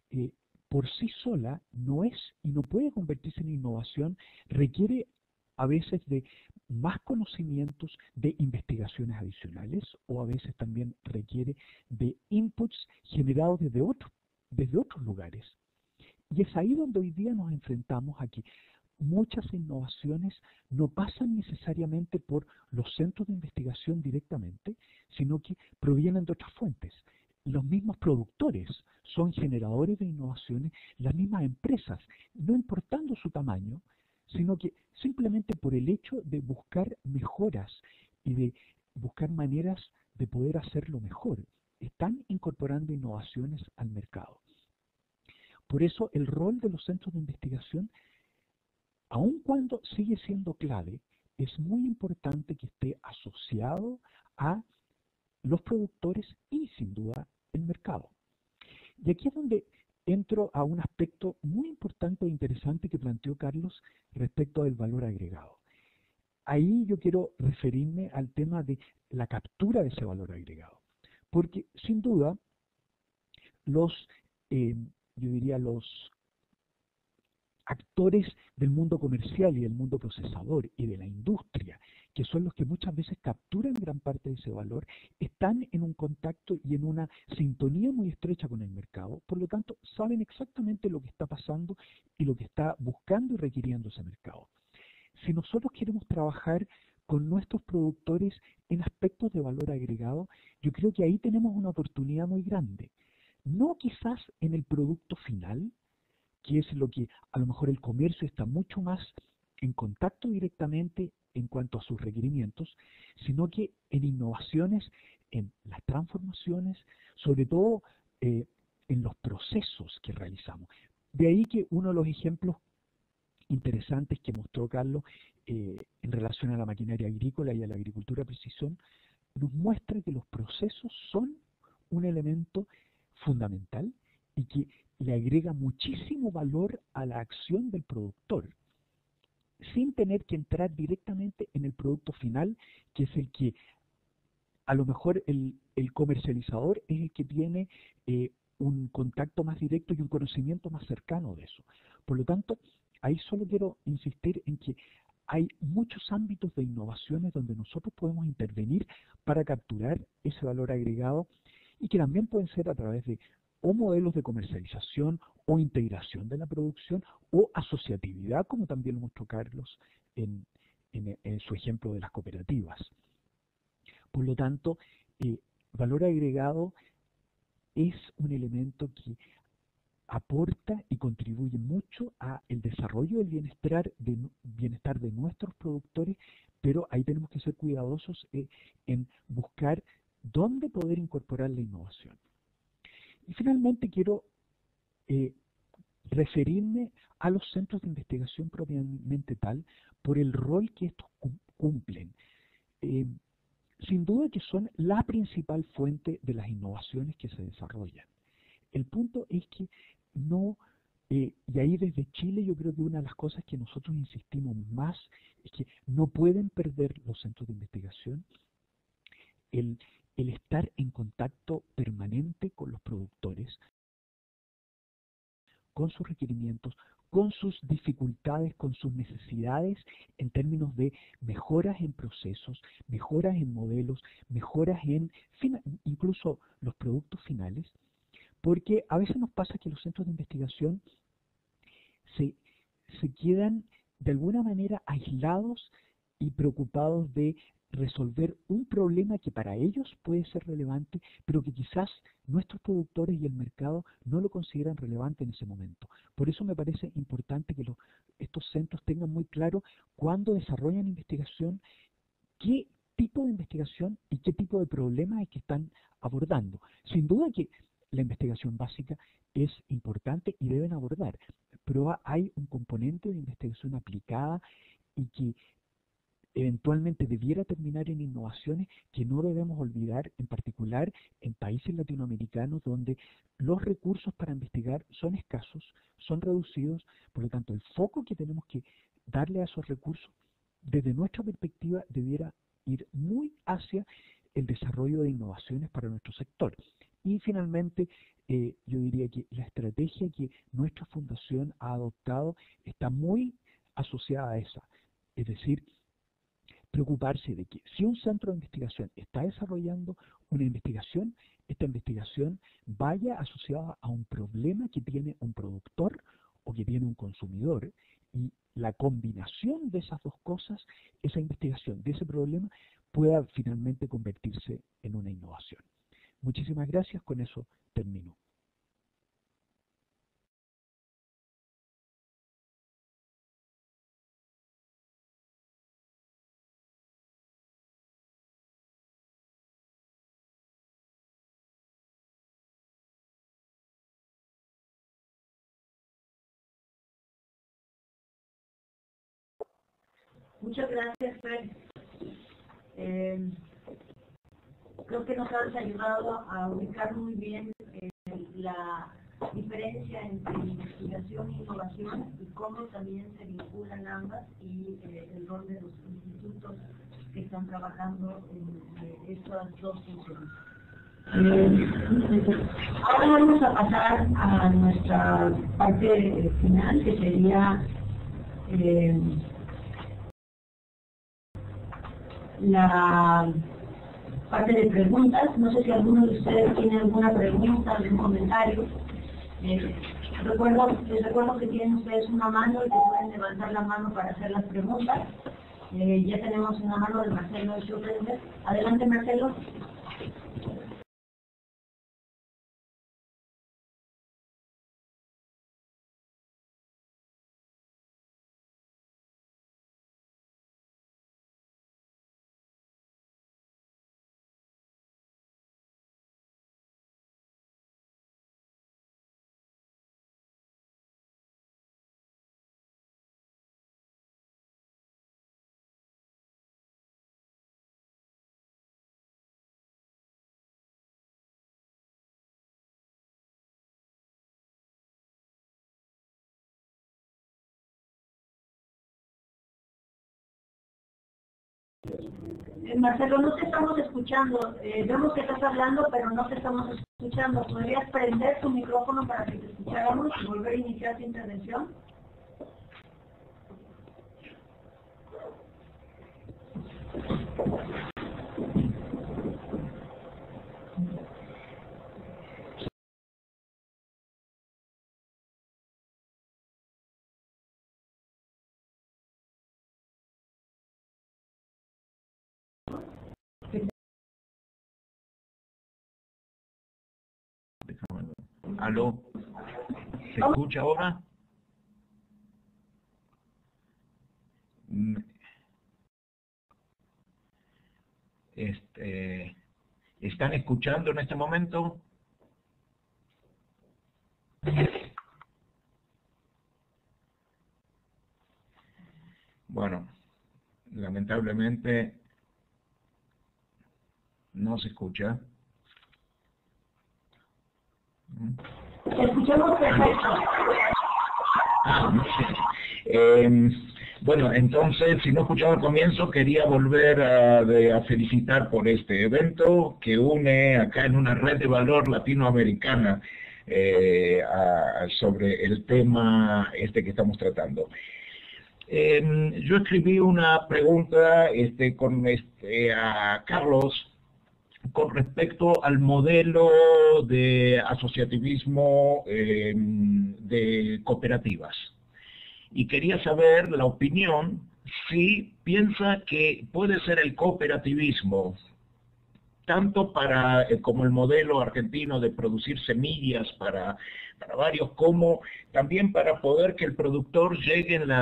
Speaker 3: por sí sola no es y no puede convertirse en innovación, requiere a veces de más conocimientos, de investigaciones adicionales o a veces también requiere de inputs generados desde otros lugares. Y es ahí donde hoy día nos enfrentamos a que muchas innovaciones no pasan necesariamente por los centros de investigación directamente, sino que provienen de otras fuentes. Los mismos productores son generadores de innovaciones, las mismas empresas, no importando su tamaño, sino que simplemente por el hecho de buscar mejoras y de buscar maneras de poder hacerlo mejor, están incorporando innovaciones al mercado. Por eso el rol de los centros de investigación, aun cuando sigue siendo clave, es muy importante que esté asociado a los productores y sin duda el mercado. Y aquí es donde entro a un aspecto muy importante e interesante que planteó Carlos respecto del valor agregado. Ahí yo quiero referirme al tema de la captura de ese valor agregado, porque sin duda yo diría los actores del mundo comercial y del mundo procesador y de la industria, que son los que muchas veces capturan gran parte de ese valor, están en un contacto y en una sintonía muy estrecha con el mercado, por lo tanto saben exactamente lo que está pasando y lo que está buscando y requiriendo ese mercado. Si nosotros queremos trabajar con nuestros productores en aspectos de valor agregado, yo creo que ahí tenemos una oportunidad muy grande. No quizás en el producto final, que es lo que a lo mejor el comercio está mucho más en contacto directamente en cuanto a sus requerimientos, sino que en innovaciones, en las transformaciones, sobre todo en los procesos que realizamos. De ahí que uno de los ejemplos interesantes que mostró Carlos en relación a la maquinaria agrícola y a la agricultura de precisión, nos muestra que los procesos son un elemento fundamental y que le agrega muchísimo valor a la acción del productor, sin tener que entrar directamente en el producto final, que es el que a lo mejor el comercializador es el que tiene un contacto más directo y un conocimiento más cercano de eso. Por lo tanto, ahí solo quiero insistir en que hay muchos ámbitos de innovaciones donde nosotros podemos intervenir para capturar ese valor agregado y que también pueden ser a través de o modelos de comercialización o integración de la producción o asociatividad, como también lo mostró Carlos en su ejemplo de las cooperativas. Por lo tanto, valor agregado es un elemento que aporta y contribuye mucho a el desarrollo del bienestar de nuestros productores, pero ahí tenemos que ser cuidadosos en buscar dónde poder incorporar la innovación. Y finalmente quiero referirme a los centros de investigación propiamente tal por el rol que estos cumplen. Sin duda que son la principal fuente de las innovaciones que se desarrollan. El punto es que no, y ahí desde Chile yo creo que una de las cosas que nosotros insistimos más es que no pueden perder los centros de investigación el estar en contacto permanente con los productores, con sus requerimientos, con sus dificultades, con sus necesidades en términos de mejoras en procesos, mejoras en modelos, mejoras en incluso los productos finales, porque a veces nos pasa que los centros de investigación se quedan de alguna manera aislados y preocupados de resolver un problema que para ellos puede ser relevante, pero que quizás nuestros productores y el mercado no lo consideran relevante en ese momento. Por eso me parece importante que estos centros tengan muy claro cuándo desarrollan investigación, qué tipo de investigación y qué tipo de problemas es que están abordando. Sin duda que la investigación básica es importante y deben abordar, pero hay un componente de investigación aplicada y que eventualmente debiera terminar en innovaciones que no debemos olvidar, en particular en países latinoamericanos donde los recursos para investigar son escasos, son reducidos, por lo tanto el foco que tenemos que darle a esos recursos desde nuestra perspectiva debiera ir muy hacia el desarrollo de innovaciones para nuestro sector. Y finalmente, yo diría que la estrategia que nuestra fundación ha adoptado está muy asociada a esa, es decir, preocuparse de que si un centro de investigación está desarrollando una investigación, esta investigación vaya asociada a un problema que tiene un productor o que tiene un consumidor, y la combinación de esas dos cosas, esa investigación de ese problema, pueda finalmente convertirse en una innovación. Muchísimas gracias, con eso termino.
Speaker 2: Muchas gracias, Fred. Creo que nos has ayudado a ubicar muy bien la diferencia entre investigación e innovación y cómo también se vinculan ambas y el rol de los institutos que están trabajando en estas dos funciones. Ahora vamos a pasar a nuestra parte final, que sería la parte de preguntas. No sé si alguno de ustedes tiene alguna pregunta, algún comentario. Les recuerdo que tienen ustedes una mano y que pueden levantar la mano para hacer las preguntas. Ya tenemos una mano de Marcelo Schubert. Adelante, Marcelo. Marcelo, no te estamos escuchando. Vemos que estás hablando, pero no te estamos escuchando. ¿Podrías prender tu micrófono para que te escucháramos y volver a iniciar tu intervención?
Speaker 1: ¿Aló? ¿Se escucha ahora?
Speaker 4: ¿Están escuchando en este momento? Bueno, lamentablemente no se escucha.
Speaker 2: Escuchamos perfecto.
Speaker 4: Bueno, entonces, si no escuchaba al comienzo, quería volver a felicitar por este evento que une acá en una red de valor latinoamericana sobre el tema que estamos tratando. Yo escribí una pregunta a Carlos con respecto al modelo de asociativismo de cooperativas. Y quería saber la opinión si piensa que puede ser el cooperativismo, tanto para como el modelo argentino de producir semillas para varios, como también para poder que el productor llegue en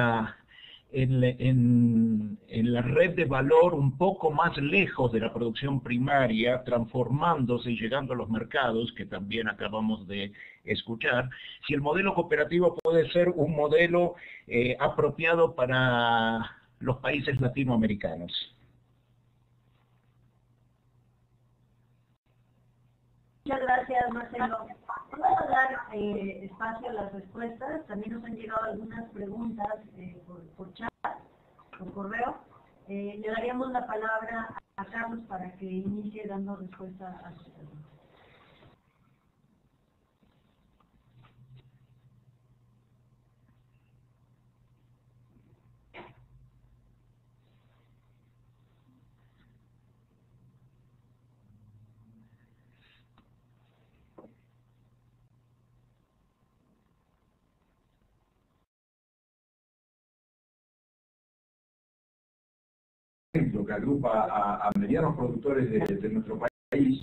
Speaker 4: la red de valor un poco más lejos de la producción primaria, transformándose y llegando a los mercados, que también acabamos de escuchar, si el modelo cooperativo puede ser un modelo apropiado para los países latinoamericanos.
Speaker 2: Muchas gracias, Marcelo. Vamos a dar espacio a las respuestas. También nos han llegado algunas preguntas por chat, por correo. Le daríamos la palabra a Carlos para que inicie dando respuesta a sus preguntas.
Speaker 1: Que agrupa a medianos productores de nuestro país,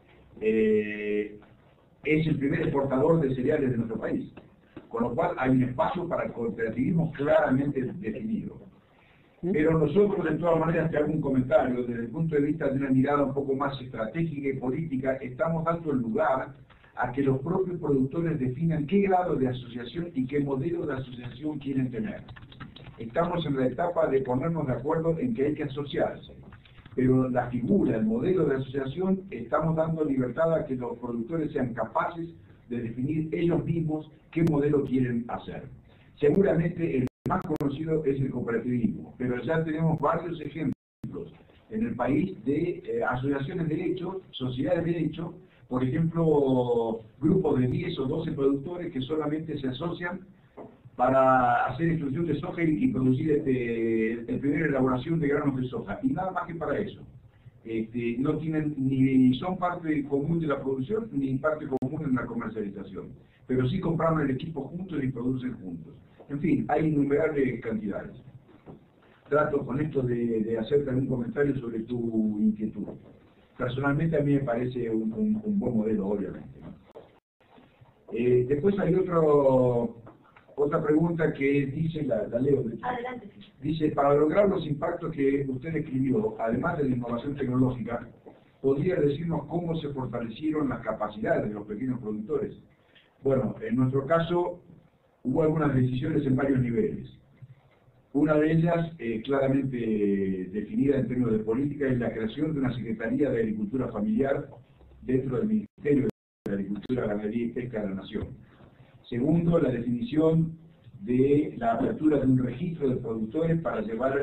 Speaker 1: es el primer exportador de cereales de nuestro país, con lo cual hay un espacio para el cooperativismo claramente definido. Pero nosotros, de todas maneras, te hago un comentario, desde el punto de vista de una mirada un poco más estratégica y política, estamos dando el lugar a que los propios productores definan qué grado de asociación y qué modelo de asociación quieren tener. Estamos en la etapa de ponernos de acuerdo en que hay que asociarse, pero la figura, el modelo de asociación, estamos dando libertad a que los productores sean capaces de definir ellos mismos qué modelo quieren hacer. Seguramente el más conocido es el cooperativismo, pero ya tenemos varios ejemplos en el país de asociaciones de hecho, sociedades de hecho, por ejemplo, grupos de 10 o 12 productores que solamente se asocian para hacer extrusión de soja y producir el primera elaboración de granos de soja, y nada más que para eso. No tienen ni son parte común de la producción ni parte común en la comercialización, pero sí compraron el equipo juntos y producen juntos. En fin, hay innumerables cantidades. Trato con esto de hacerte algún comentario sobre tu inquietud. Personalmente a mí me parece un buen modelo, obviamente, ¿no? Después hay otra pregunta que dice, la leo.
Speaker 2: Adelante.
Speaker 1: Dice, para lograr los impactos que usted escribió, además de la innovación tecnológica, ¿podría decirnos cómo se fortalecieron las capacidades de los pequeños productores? Bueno, en nuestro caso hubo algunas decisiones en varios niveles. Una de ellas, claramente definida en términos de política, es la creación de una Secretaría de Agricultura Familiar dentro del Ministerio de Agricultura, Ganadería y Pesca de la Nación. Segundo, la definición de la apertura de un registro de productores para llevar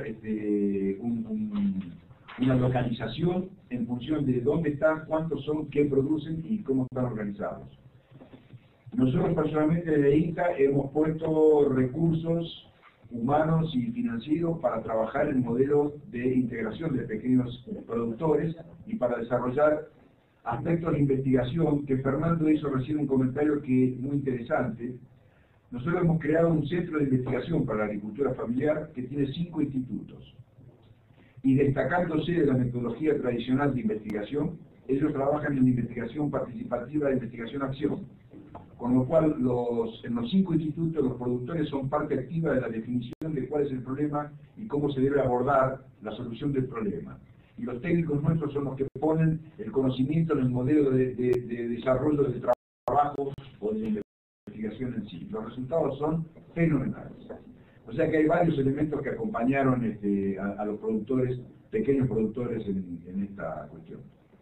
Speaker 1: una localización en función de dónde están, cuántos son, qué producen y cómo están organizados. Nosotros personalmente desde INTA hemos puesto recursos humanos y financieros para trabajar en modelos de integración de pequeños productores y para desarrollar aspectos de investigación, que Fernando hizo recién un comentario que es muy interesante. Nosotros hemos creado un centro de investigación para la agricultura familiar que tiene 5 institutos. Y destacándose de la metodología tradicional de investigación, ellos trabajan en investigación participativa, de investigación-acción. Con lo cual, en los 5 institutos, los productores son parte activa de la definición de cuál es el problema y cómo se debe abordar la solución del problema. y los técnicos nuestros son los que ponen el conocimiento en el modelo de desarrollo del trabajo o de la investigación en sí. Los resultados son fenomenales. O sea que hay varios elementos que acompañaron a los productores, pequeños productores en esta cuestión.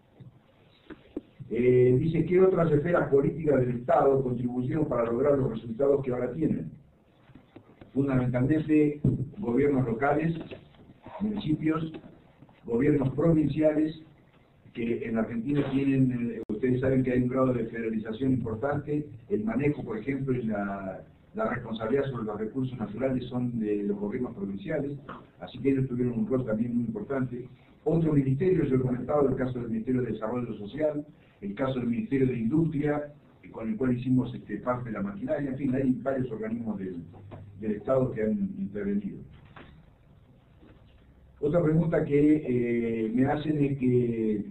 Speaker 1: Dice, ¿qué otras esferas políticas del Estado contribuyeron para lograr los resultados que ahora tienen? Fundamentalmente gobiernos locales, municipios, gobiernos provinciales, que en Argentina tienen, ustedes saben que hay un grado de federalización importante, el manejo, por ejemplo, y la responsabilidad sobre los recursos naturales son de los gobiernos provinciales, así que ellos tuvieron un rol también muy importante. Otros ministerios, yo he comentado el caso del Ministerio de Desarrollo Social, el caso del Ministerio de Industria, con el cual hicimos parte de la maquinaria, en fin, hay varios organismos del Estado que han intervenido. Otra pregunta que me hacen es que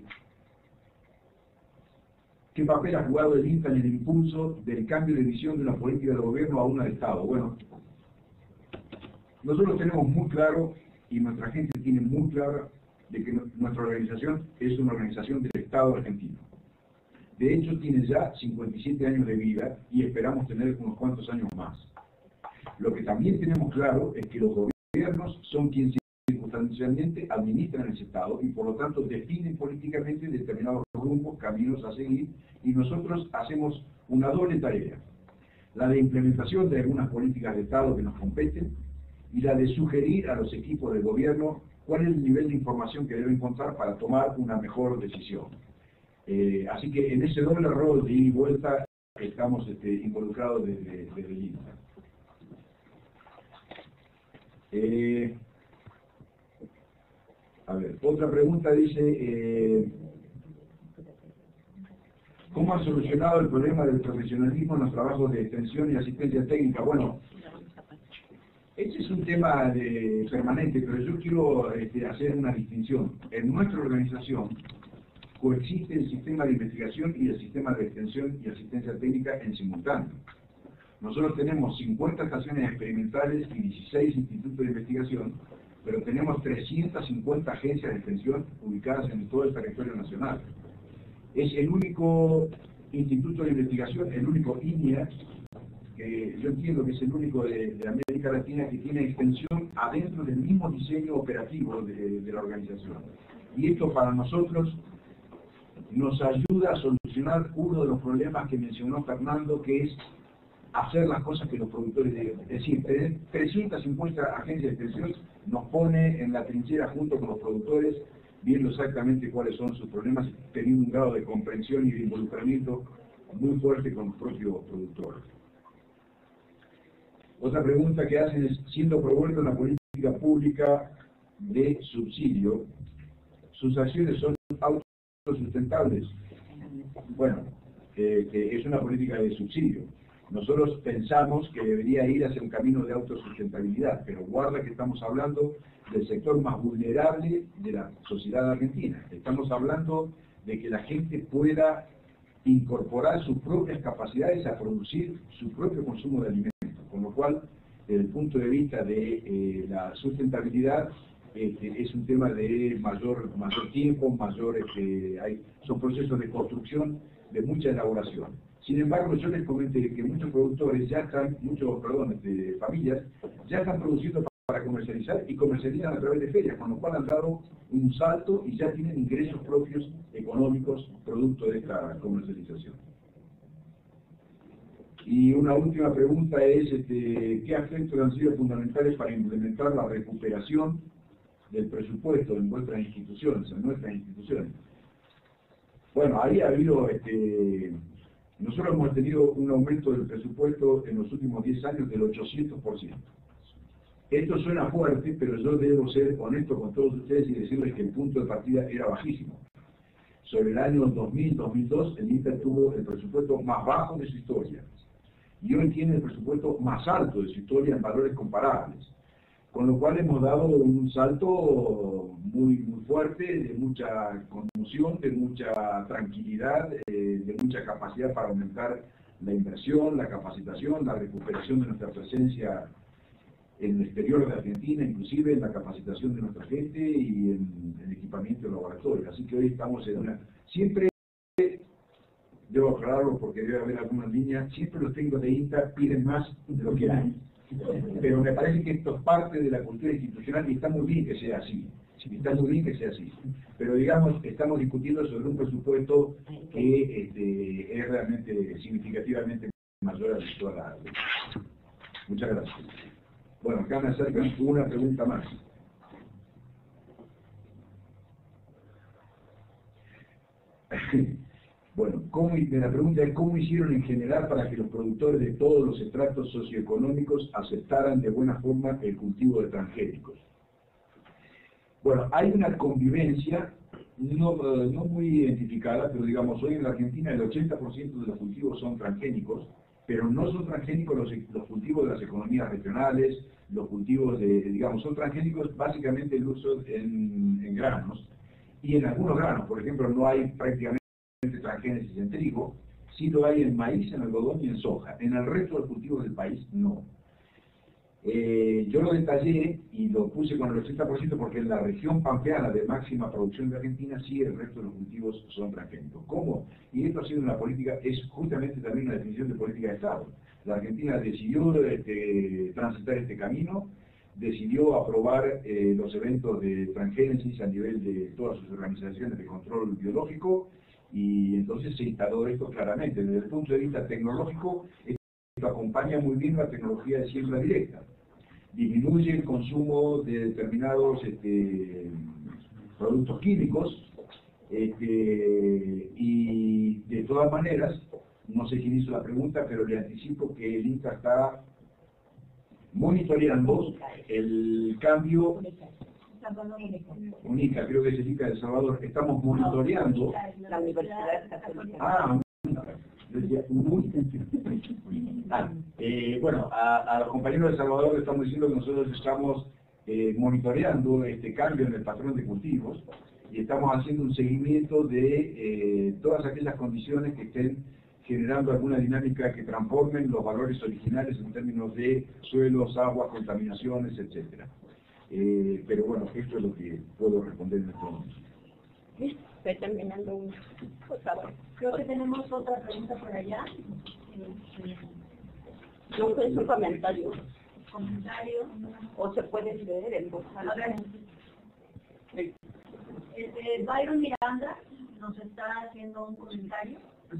Speaker 1: ¿qué papel ha jugado el INTA en el impulso del cambio de visión de una política de gobierno a una de Estado? Bueno, nosotros tenemos muy claro, y nuestra gente tiene muy claro, de que nuestra organización es una organización del Estado argentino. De hecho, tiene ya 57 años de vida y esperamos tener unos cuantos años más. Lo que también tenemos claro es que los gobiernos son quienes circunstancialmente administran ese Estado y por lo tanto definen políticamente determinados rumbos, caminos a seguir, y nosotros hacemos una doble tarea: la de implementación de algunas políticas de Estado que nos competen y la de sugerir a los equipos de gobierno cuál es el nivel de información que deben contar para tomar una mejor decisión. Así que en ese doble rol de ida y vuelta estamos involucrados desde el INTA. A ver, otra pregunta dice, ¿cómo ha solucionado el problema del profesionalismo en los trabajos de extensión y asistencia técnica? Bueno, este es un tema permanente, pero yo quiero hacer una distinción. En nuestra organización coexiste el sistema de investigación y el sistema de extensión y asistencia técnica en simultáneo. Nosotros tenemos 50 estaciones experimentales y 16 institutos de investigación, pero tenemos 350 agencias de extensión ubicadas en todo el territorio nacional. Es el único instituto de investigación, el único INIA, que yo entiendo que es el único de América Latina que tiene extensión adentro del mismo diseño operativo de la organización. Y esto para nosotros nos ayuda a solucionar uno de los problemas que mencionó Fernando, que es hacer las cosas que los productores deben. Es decir, tener 350 agencias de extensión nos pone en la trinchera junto con los productores, viendo exactamente cuáles son sus problemas, teniendo un grado de comprensión y de involucramiento muy fuerte con los propios productores. Otra pregunta que hacen es, siendo propuesta una política pública de subsidio, ¿sus acciones son autosustentables? Bueno, que es una política de subsidio. Nosotros pensamos que debería ir hacia un camino de autosustentabilidad, pero guarda que estamos hablando del sector más vulnerable de la sociedad argentina. Estamos hablando de que la gente pueda incorporar sus propias capacidades a producir su propio consumo de alimentos, con lo cual, desde el punto de vista de la sustentabilidad, es un tema de mayor tiempo, son procesos de construcción de mucha elaboración. Sin embargo, yo les comenté que muchos productores familias ya están produciendo para comercializar y comercializan a través de ferias, con lo cual han dado un salto y ya tienen ingresos propios económicos producto de esta comercialización. Y una última pregunta es, ¿qué aspectos han sido fundamentales para implementar la recuperación del presupuesto en nuestras instituciones? Bueno, ahí ha habido, nosotros hemos tenido un aumento del presupuesto en los últimos 10 años del 800%. Esto suena fuerte, pero yo debo ser honesto con todos ustedes y decirles que el punto de partida era bajísimo. Sobre el año 2000-2002, el INTA tuvo el presupuesto más bajo de su historia. Y hoy tiene el presupuesto más alto de su historia en valores comparables. Con lo cual hemos dado un salto muy fuerte, de mucha conmoción, de mucha tranquilidad, de mucha capacidad para aumentar la inversión, la capacitación, la recuperación de nuestra presencia en el exterior de Argentina, inclusive en la capacitación de nuestra gente y en el equipamiento de laboratorio. Así que hoy estamos en una... Siempre, debo aclararlo porque debe haber algunas líneas, siempre los técnicos de INTA piden más de lo que hay. Pero me parece que esto es parte de la cultura institucional y está muy bien que sea así. Está muy bien que sea así. Pero digamos, estamos discutiendo sobre un presupuesto que es realmente significativamente mayor a toda la... Muchas gracias. Bueno, acá me acercan una pregunta más. Bueno, la pregunta es ¿cómo hicieron en general para que los productores de todos los estratos socioeconómicos aceptaran de buena forma el cultivo de transgénicos? Bueno, hay una convivencia no muy identificada, pero digamos, hoy en la Argentina el 80% de los cultivos son transgénicos, pero no son transgénicos los cultivos de las economías regionales, los cultivos son transgénicos básicamente el uso en granos, y en algunos granos, por ejemplo, no hay prácticamente transgénesis en trigo, sí lo hay en maíz, en algodón y en soja. En el resto de los cultivos del país, no. Yo lo detallé y lo puse con el 80% porque en la región pampeana de máxima producción de Argentina sí el resto de los cultivos son transgénicos. ¿Cómo? Y esto ha sido una política, es justamente también una definición de política de Estado. La Argentina decidió transitar este camino, decidió aprobar los eventos de transgénesis a nivel de todas sus organizaciones de control biológico y entonces se instaló esto claramente. Desde el punto de vista tecnológico, esto acompaña muy bien la tecnología de siembra directa. Disminuye el consumo de determinados productos químicos y de todas maneras, no sé quién hizo la pregunta, pero le anticipo que el INTA está monitoreando el cambio. UNICA, creo que es el INTA de El Salvador. Estamos monitoreando.
Speaker 2: La Universidad Católica.
Speaker 1: Bueno, a los compañeros de El Salvador le estamos diciendo que nosotros estamos monitoreando este cambio en el patrón de cultivos y estamos haciendo un seguimiento de todas aquellas condiciones que estén generando alguna dinámica que transformen los valores originales en términos de suelos, aguas, contaminaciones, etc. Pero bueno, esto es lo que puedo responder en este momento.
Speaker 2: Estoy terminando una. Por favor. Creo que tenemos otra pregunta por allá. No es un comentario. ¿Comentario? ¿O se puede leer en voz alta? Byron Miranda nos está haciendo un comentario.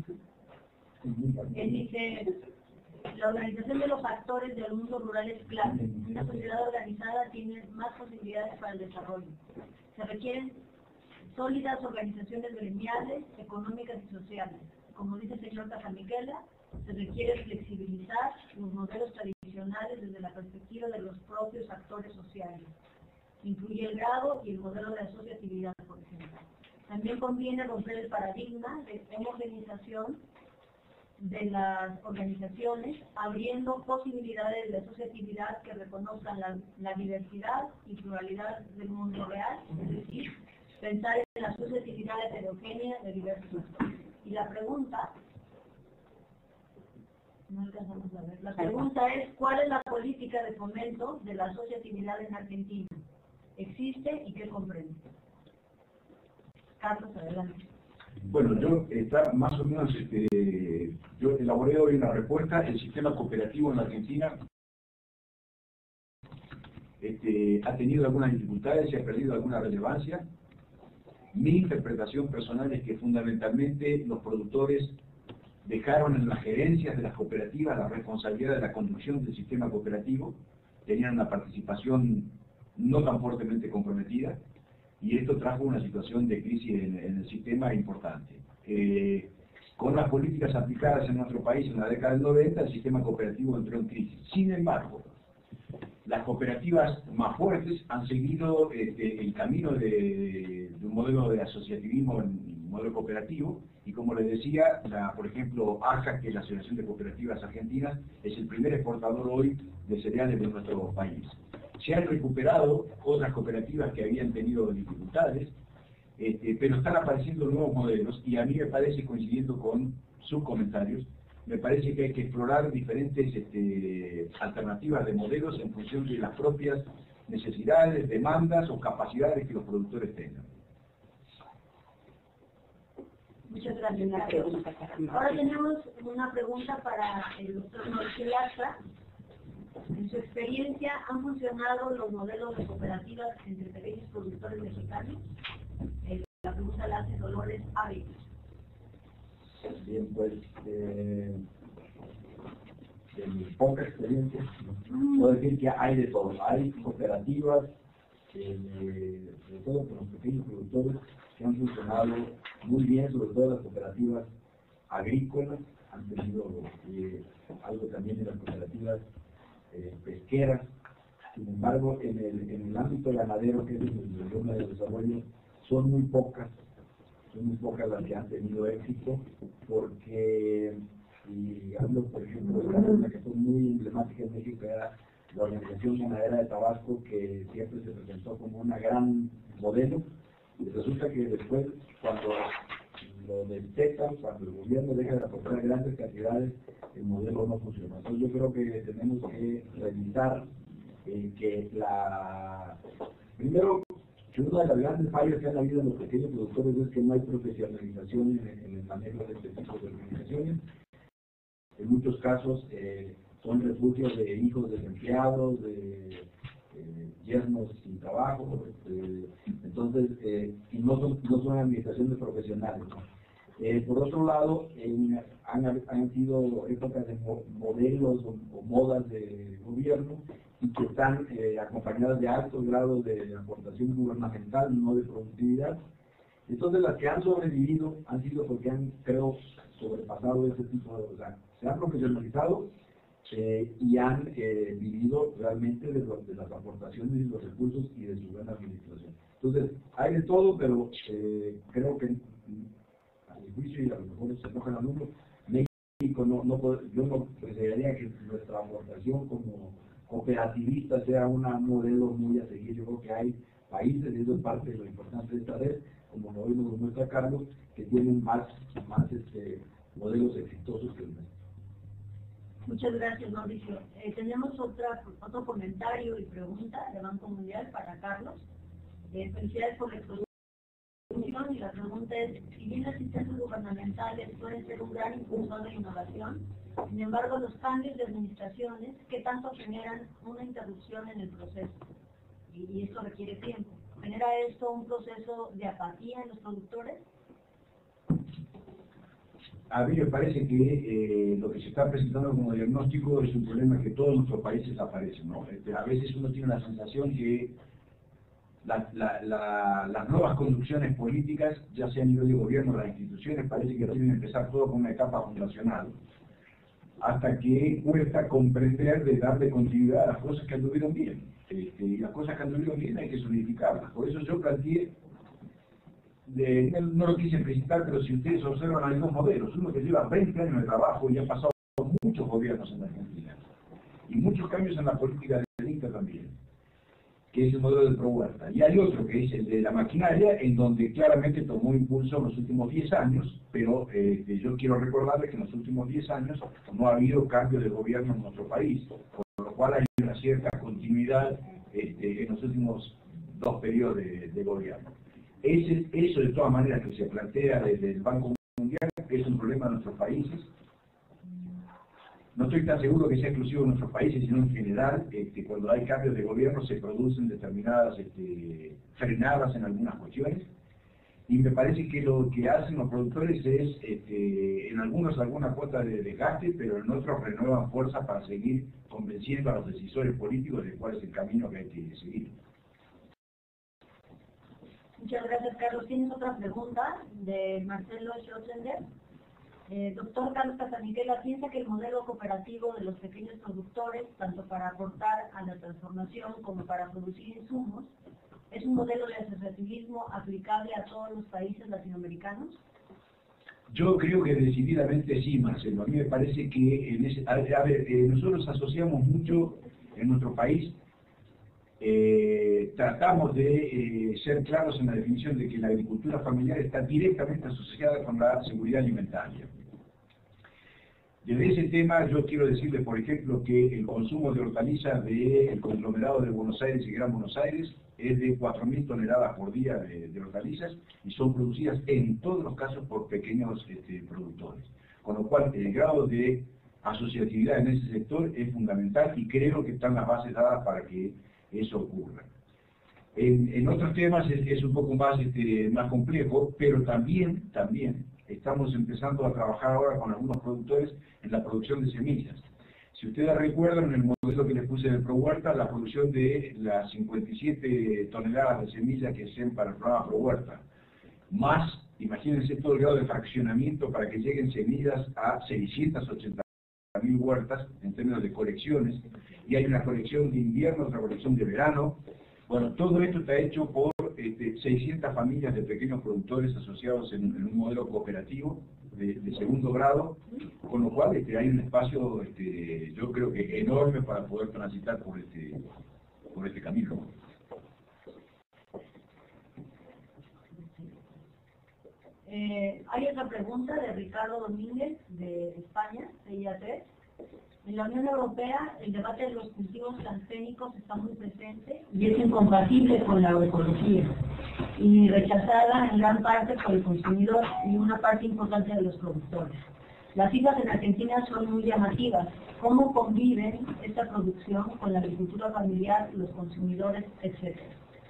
Speaker 2: Él dice, la organización de los actores del mundo rural es clave. Una sociedad organizada tiene más posibilidades para el desarrollo. Se requieren sólidas organizaciones gremiales, económicas y sociales. Como dice el señor Casamiquela, se requiere flexibilizar los modelos tradicionales desde la perspectiva de los propios actores sociales. Incluye el grado y el modelo de asociatividad, por ejemplo. También conviene romper el paradigma de homogenización de las organizaciones, abriendo posibilidades de asociatividad que reconozcan la diversidad y pluralidad del mundo real, es decir, pensar en la asociatividad heterogénea de diversos actores. Y la pregunta, no alcanzamos a ver, la pregunta es, ¿cuál es la política de fomento de la asociatividad en Argentina? ¿Existe y qué comprende? Carlos, adelante.
Speaker 1: Bueno, yo más o menos, yo elaboré hoy una respuesta. El sistema cooperativo en la Argentina ha tenido algunas dificultades y ha perdido alguna relevancia. Mi interpretación personal es que fundamentalmente los productores dejaron en las gerencias de las cooperativas la responsabilidad de la conducción del sistema cooperativo, tenían una participación no tan fuertemente comprometida, y esto trajo una situación de crisis en el sistema importante. Con las políticas aplicadas en nuestro país en la década del 90, el sistema cooperativo entró en crisis. Sin embargo, las cooperativas más fuertes han seguido el camino de un modelo de asociativismo, un modelo cooperativo, y como les decía, por ejemplo, ASA, que es la Asociación de Cooperativas Argentinas, es el primer exportador hoy de cereales de nuestro país. Se han recuperado otras cooperativas que habían tenido dificultades, pero están apareciendo nuevos modelos, y a mí me parece, coincidiendo con sus comentarios, me parece que hay que explorar diferentes alternativas de modelos en función de las propias necesidades, demandas o capacidades que los productores tengan.
Speaker 2: Muchas gracias. Ahora tenemos una pregunta para el doctor Mauricio Lastra. En su experiencia, ¿han funcionado los modelos de cooperativas entre pequeños productores mexicanos? La pregunta la hace Dolores Ávila.
Speaker 1: Bien, pues, de mi poca experiencia, puedo decir que hay de todo. Hay cooperativas, sobre todo con los pequeños productores, que han funcionado muy bien, sobre todo las cooperativas agrícolas, han tenido algo también de las cooperativas pesqueras. Sin embargo, en el ámbito ganadero, que es el problema de desarrollo, son muy pocas las que han tenido éxito, porque, y hablo por ejemplo de una que fue muy emblemática en México, era la Organización Ganadera de Tabasco, que siempre se presentó como una gran modelo, y resulta que después, cuando lo detectan, cuando el gobierno deja de aportar grandes cantidades, el modelo no funciona. Entonces yo creo que tenemos que revisar que primero, que una de las grandes fallas que han habido en los pequeños productores es que no hay profesionalización en el manejo de este tipo de organizaciones. En muchos casos son refugios de hijos desempleados, de yernos sin trabajo, entonces, y no son administraciones profesionales. Por otro lado, han sido épocas de modelos o modas de gobierno y que están acompañadas de altos grados de aportación gubernamental, no de productividad. Entonces, las que han sobrevivido han sido porque han, creo, sobrepasado ese tipo de... O sea, se han profesionalizado y han vivido realmente de las aportaciones y los recursos y de su buena administración. Entonces, hay de todo, pero creo que a mi juicio, y a lo mejor se enojan algunos, México yo no consideraría que nuestra aportación como cooperativista sea un modelo muy a seguir. Yo creo que hay países, y eso es parte de lo importante de esta red, como lo muestra Carlos, que tienen más modelos exitosos que el nuestro.
Speaker 2: Muchas gracias, Mauricio. Tenemos otro comentario y pregunta de Banco Mundial para Carlos. Felicidades por la exposición, y la pregunta es: si bien las instancias gubernamentales pueden ser un gran impulsor de innovación, sin embargo los cambios de administraciones, ¿qué tanto generan una interrupción en el proceso? Y esto requiere tiempo. ¿Genera esto un proceso de apatía en los productores?
Speaker 1: A mí me parece que lo que se está presentando como diagnóstico es un problema que todos nuestros países aparecen, ¿no? A veces uno tiene la sensación que las nuevas conducciones políticas, ya sea a nivel de gobierno o las instituciones, parece que quieren empezar todo con una etapa fundacional, hasta que cuesta comprender de darle continuidad a las cosas que anduvieron bien. Y las cosas que anduvieron bien hay que solidificarlas. Por eso yo planteé, no lo quise presentar, pero si ustedes observan, hay dos modelos. Uno que lleva 20 años de trabajo y ha pasado muchos gobiernos en la Argentina, y muchos cambios en la política del Inca también, que es el modelo del Pro-Huerta. Y hay otro que es el de la maquinaria, en donde claramente tomó impulso en los últimos 10 años, pero yo quiero recordarles que en los últimos 10 años no ha habido cambio de gobierno en nuestro país, por lo cual hay una cierta continuidad en los últimos 2 periodos de gobierno. Eso de todas maneras que se plantea desde el Banco Mundial es un problema de nuestros países. No estoy tan seguro que sea exclusivo de nuestros países, sino en general, cuando hay cambios de gobierno se producen determinadas frenadas en algunas cuestiones. Y me parece que lo que hacen los productores es, en algunos, alguna cuota de desgaste, pero en otros renuevan fuerza para seguir convenciendo a los decisores políticos de cuál es el camino que hay que seguir.
Speaker 2: Muchas gracias, Carlos. ¿Tienes otra pregunta de Marcelo Schotzenberg? Doctor Carlos Casaniguela, ¿piensa que el modelo cooperativo de los pequeños productores, tanto para aportar a la transformación como para producir insumos, es un modelo de asociativismo aplicable a todos los países latinoamericanos?
Speaker 1: Yo creo que decididamente sí, Marcelo. A mí me parece que nosotros asociamos mucho en nuestro país. Tratamos de ser claros en la definición de que la agricultura familiar está directamente asociada con la seguridad alimentaria. Desde ese tema yo quiero decirle, por ejemplo, que el consumo de hortalizas del conglomerado de Buenos Aires y Gran Buenos Aires es de 4.000 toneladas por día de hortalizas y son producidas en todos los casos por pequeños productores. Con lo cual el grado de asociatividad en ese sector es fundamental y creo que están las bases dadas para que eso ocurra. En otros temas es un poco más, más complejo, pero también estamos empezando a trabajar ahora con algunos productores en la producción de semillas. Si ustedes recuerdan, en el modelo que les puse en el ProHuerta, la producción de las 57 toneladas de semillas que se para el programa ProHuerta, más, imagínense todo el grado de fraccionamiento para que lleguen semillas a 680.000 huertas en términos de colecciones, y hay una colección de invierno, otra colección de verano. Bueno, todo esto está hecho por 600 familias de pequeños productores asociados en un modelo cooperativo de segundo grado, con lo cual hay un espacio, yo creo que enorme para poder transitar por este camino.
Speaker 2: Hay otra pregunta de Ricardo Domínguez, de España, de IA3. En la Unión Europea, el debate de los cultivos transgénicos está muy presente y es incompatible con la agroecología y rechazada en gran parte por el consumidor y una parte importante de los productores. Las cifras en Argentina son muy llamativas. ¿Cómo conviven esta producción con la agricultura familiar, los consumidores, etcétera?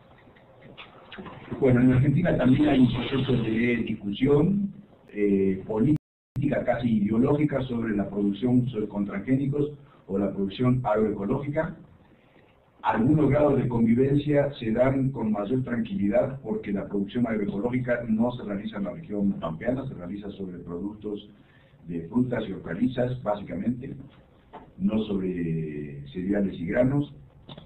Speaker 1: Bueno, en Argentina también hay un proceso de discusión política, casi ideológica, sobre la producción con transgénicos o la producción agroecológica. Algunos grados de convivencia se dan con mayor tranquilidad porque la producción agroecológica no se realiza en la región pampeana, se realiza sobre productos de frutas y hortalizas, básicamente, no sobre cereales y granos.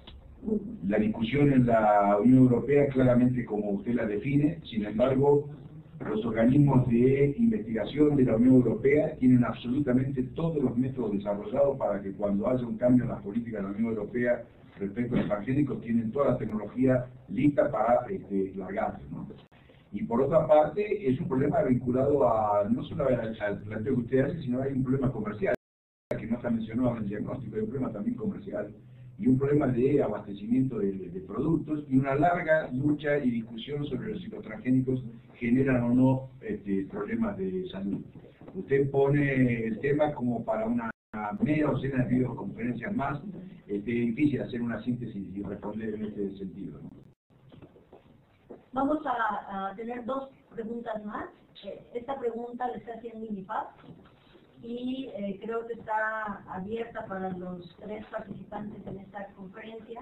Speaker 1: La discusión en la Unión Europea, claramente como usted la define, sin embargo, los organismos de investigación de la Unión Europea tienen absolutamente todos los métodos desarrollados para que cuando haya un cambio en las políticas de la Unión Europea respecto a los transgénicos, tienen toda la tecnología lista para largarse, ¿no? Y por otra parte, es un problema vinculado a, no solo al planteo que usted hace, sino hay un problema comercial, que no está mencionado en el diagnóstico, hay un problema también comercial, y un problema de abastecimiento de productos, y una larga lucha y discusión sobre si los transgénicos generan o no problemas de salud. Usted pone el tema como para una media docena de videoconferencias más, es difícil hacer una síntesis y responder en este sentido, ¿no?
Speaker 2: Vamos a tener dos preguntas más. Esta pregunta la está haciendo INIFAP y creo que está abierta para los tres participantes en esta conferencia.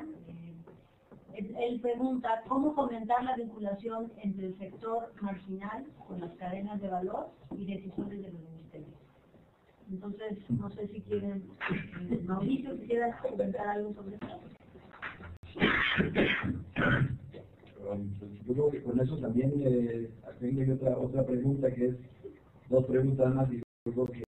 Speaker 2: Él pregunta, ¿cómo fomentar la vinculación entre el sector marginal con las cadenas de valor y decisores de los ministerios? Entonces, no sé si quieren, Mauricio, ¿quisieras comentar algo sobre esto?
Speaker 5: Yo creo que con eso también tengo otra pregunta, que es dos preguntas más, y yo creo que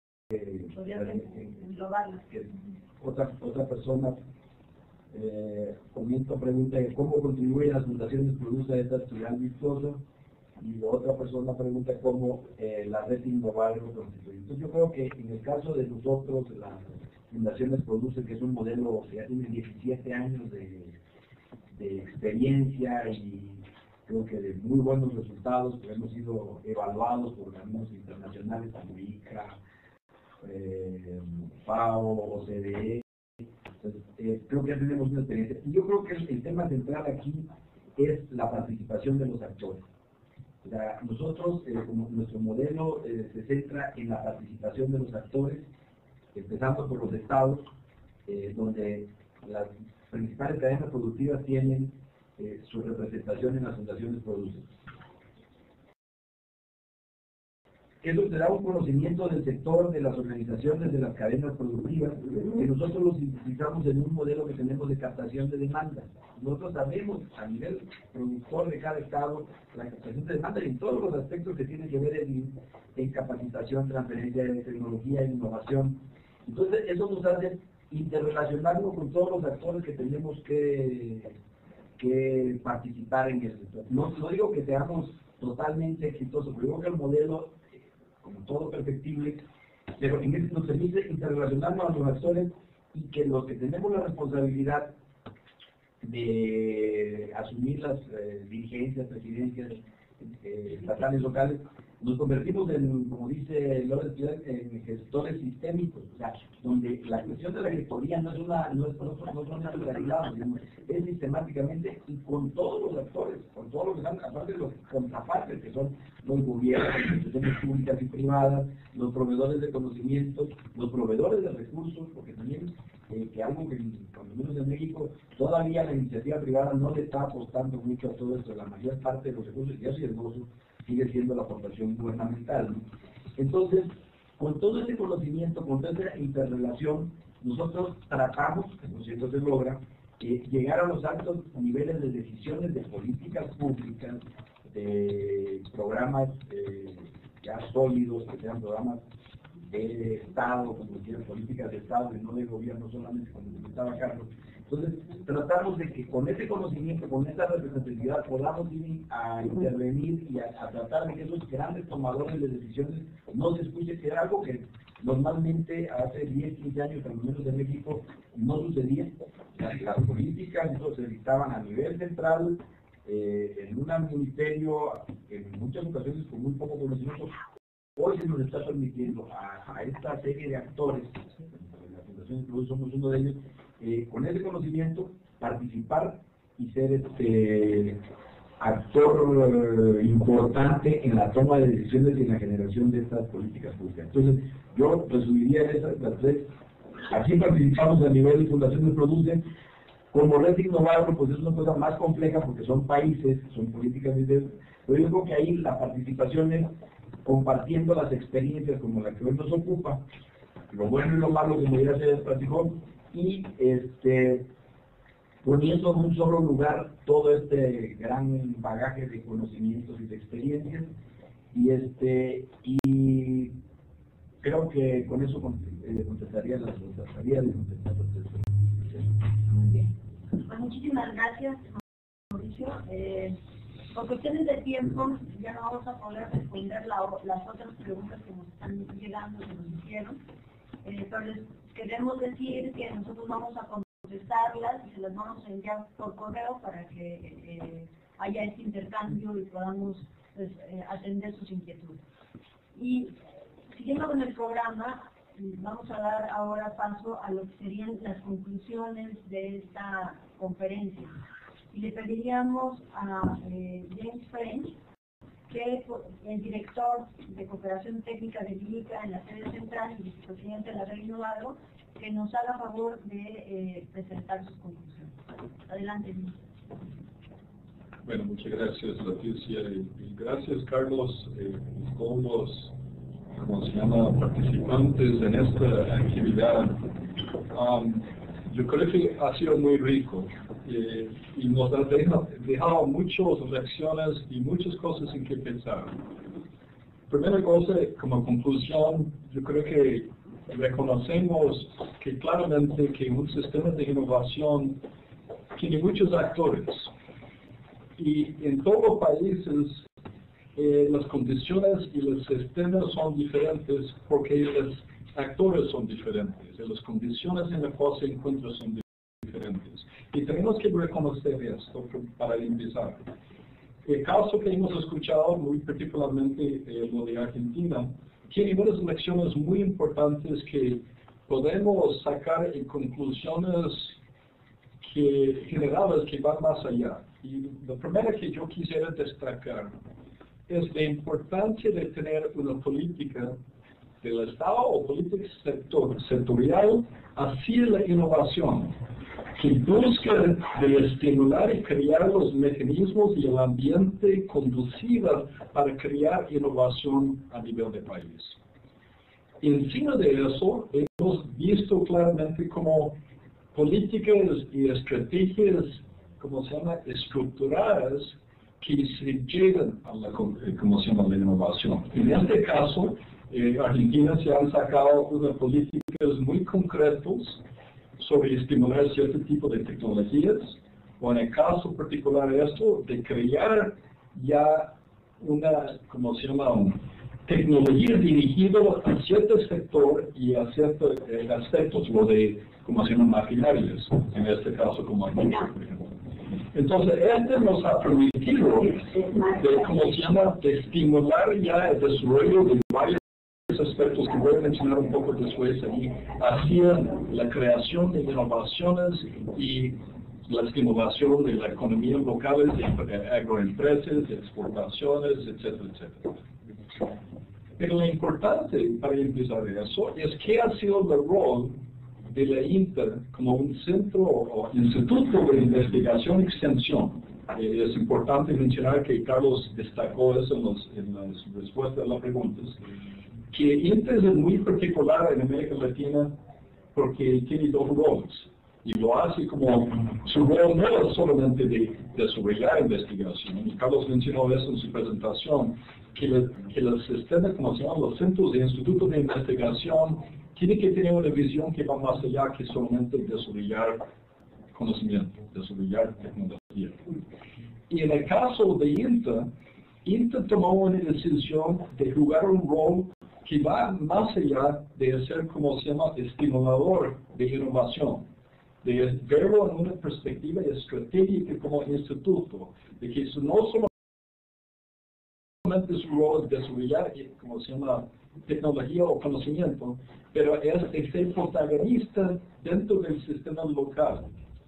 Speaker 5: otra persona comenta, pregunta cómo contribuye las fundaciones produce esta espiral virtuosa, y otra persona pregunta cómo la red innovar lo constituye. Entonces yo creo que en el caso de nosotros, las fundaciones produce, que es un modelo que ya tiene 17 años de experiencia y creo que de muy buenos resultados, que hemos sido evaluados por organismos internacionales como ICA, FAO, OCDE. Entonces, creo que ya tenemos una experiencia. Y yo creo que el tema central aquí es la participación de los actores. O sea, nosotros, como nuestro modelo se centra en la participación de los actores, empezando por los estados, donde las principales cadenas productivas tienen su representación en las fundaciones producen. Eso te da un conocimiento del sector, de las organizaciones, de las cadenas productivas, que nosotros los utilizamos en un modelo que tenemos de captación de demanda. Nosotros sabemos a nivel productor de cada estado la captación de demanda y en todos los aspectos que tienen que ver en capacitación, transferencia de tecnología e innovación. Entonces eso nos hace interrelacionarnos con todos los actores que tenemos que participar en el sector. No digo que seamos totalmente exitosos, pero digo que el modelo, como todo perfectible, pero en este nos permite interrelacionarnos a los actores y que los que tenemos la responsabilidad de asumir las dirigencias, presidencias estatales, locales, nos convertimos en, como dice López Pilar, en gestores sistémicos, o sea, donde la cuestión de la gestoría no es una naturalidad, es sistemáticamente y con todos los actores, con todos los que están, aparte de los contrapartes, que son los gobiernos, las instituciones públicas y privadas, los proveedores de conocimientos, los proveedores de recursos, porque también que algo que, por lo menos en México, todavía la iniciativa privada no le está apostando mucho a todo esto, la mayor parte de los recursos y así el gozo sigue siendo la aportación gubernamental, ¿no? Entonces, con todo ese conocimiento, con toda esa interrelación, nosotros tratamos, que no sé si se logra, llegar a los altos niveles de decisiones de políticas públicas, de programas ya sólidos, que sean programas de Estado, como decían, políticas de Estado y no de gobierno solamente, como comentaba Carlos. Entonces, tratamos de que con ese conocimiento, con esa representatividad, podamos ir a intervenir y a tratar de que esos grandes tomadores de decisiones no se escuchen, que era algo que normalmente hace 10, 15 años, por lo menos en México, no sucedía. Las políticas se dictaban a nivel central, en un ministerio, en muchas ocasiones con muy poco conocimiento. Hoy se nos está permitiendo a esta serie de actores, la Fundación Incluso somos uno de ellos, con ese conocimiento, participar y ser actor importante en la toma de decisiones y en la generación de estas políticas públicas. Entonces, yo resumiría las tres. Así participamos a nivel de fundaciones Producen. Como Red Innovar, pues es una cosa más compleja porque son países, son políticas diferentes, pero yo creo que ahí la participación es compartiendo las experiencias como la que hoy nos ocupa, lo bueno y lo malo, como ya se platicó, y poniendo en un solo lugar todo este gran bagaje de conocimientos y de experiencias, y creo que con eso contestaría las trataría de contestar las preguntas.
Speaker 2: Muy bien. Pues muchísimas gracias, Mauricio. Por cuestiones de tiempo, ya no vamos a poder responder las otras preguntas que nos están llegando, que nos hicieron. Pero les queremos decir que nosotros vamos a contestarlas y se las vamos a enviar por correo para que haya este intercambio y podamos pues, atender sus inquietudes. Y siguiendo con el programa, vamos a dar ahora paso a lo que serían las conclusiones de esta conferencia. Y le pediríamos a James French, que es el director de Cooperación Técnica de LICA en la sede central y vicepresidente de la Red Innovador, que nos haga favor de presentar sus conclusiones. Adelante, Luis.
Speaker 6: Bueno, muchas gracias, Leticia, y gracias, Carlos, y todos los, ¿cómo se llama?, participantes en esta actividad. Yo creo que ha sido muy rico y nos ha dejado muchas reacciones y muchas cosas en que pensar. Primera cosa, como conclusión, yo creo que reconocemos que claramente que un sistema de innovación tiene muchos actores y en todos los países las condiciones y los sistemas son diferentes porque los actores son diferentes y las condiciones en las cuales se encuentran son diferentes. Y tenemos que reconocer esto para empezar. El caso que hemos escuchado, muy particularmente lo de Argentina, tiene unas lecciones muy importantes que podemos sacar en conclusiones generales que van más allá. Y la primera que yo quisiera destacar es la importancia de tener una política del Estado o política sectorial hacia la innovación, que busca de estimular y crear los mecanismos y el ambiente conducivo para crear innovación a nivel de país. Encima de eso, hemos visto claramente como políticas y estrategias, como se llama, estructuradas, que se llegan a la, como se llama, la innovación. En este caso, Argentina se han sacado unas políticas muy concretas sobre estimular cierto tipo de tecnologías, o en el caso particular esto, de crear ya una, como se llama, tecnología dirigida a cierto sector y a ciertos aspectos, lo de, como se llaman, maquinarias, en este caso como agricultura, por ejemplo. Entonces, nos ha permitido, como se llama, de estimular ya el desarrollo de varios aspectos que voy a mencionar un poco después ahí, hacia la creación de innovaciones y la estimulación de la economía local, de agroempresas, de exportaciones, etcétera, etcétera. Pero lo importante para empezar eso es qué ha sido el rol de la INTA como un centro o instituto de investigación y extensión. Es importante mencionar que Carlos destacó eso en las respuestas a las preguntas, que INTA es muy particular en América Latina porque tiene dos roles. Y lo hace como su rol no es solamente de desarrollar investigación. Y Carlos mencionó eso en su presentación, que el sistema, como se llama, los centros de institutos de investigación, tiene que tener una visión que va más allá que solamente desarrollar conocimiento, desarrollar tecnología. Y en el caso de INTA tomó una decisión de jugar un rol que va más allá de ser, como se llama, estimulador de innovación, de verlo en una perspectiva estratégica como instituto, de que no solamente su rol es desarrollar, como se llama, tecnología o conocimiento, pero es de ser protagonista dentro del sistema local.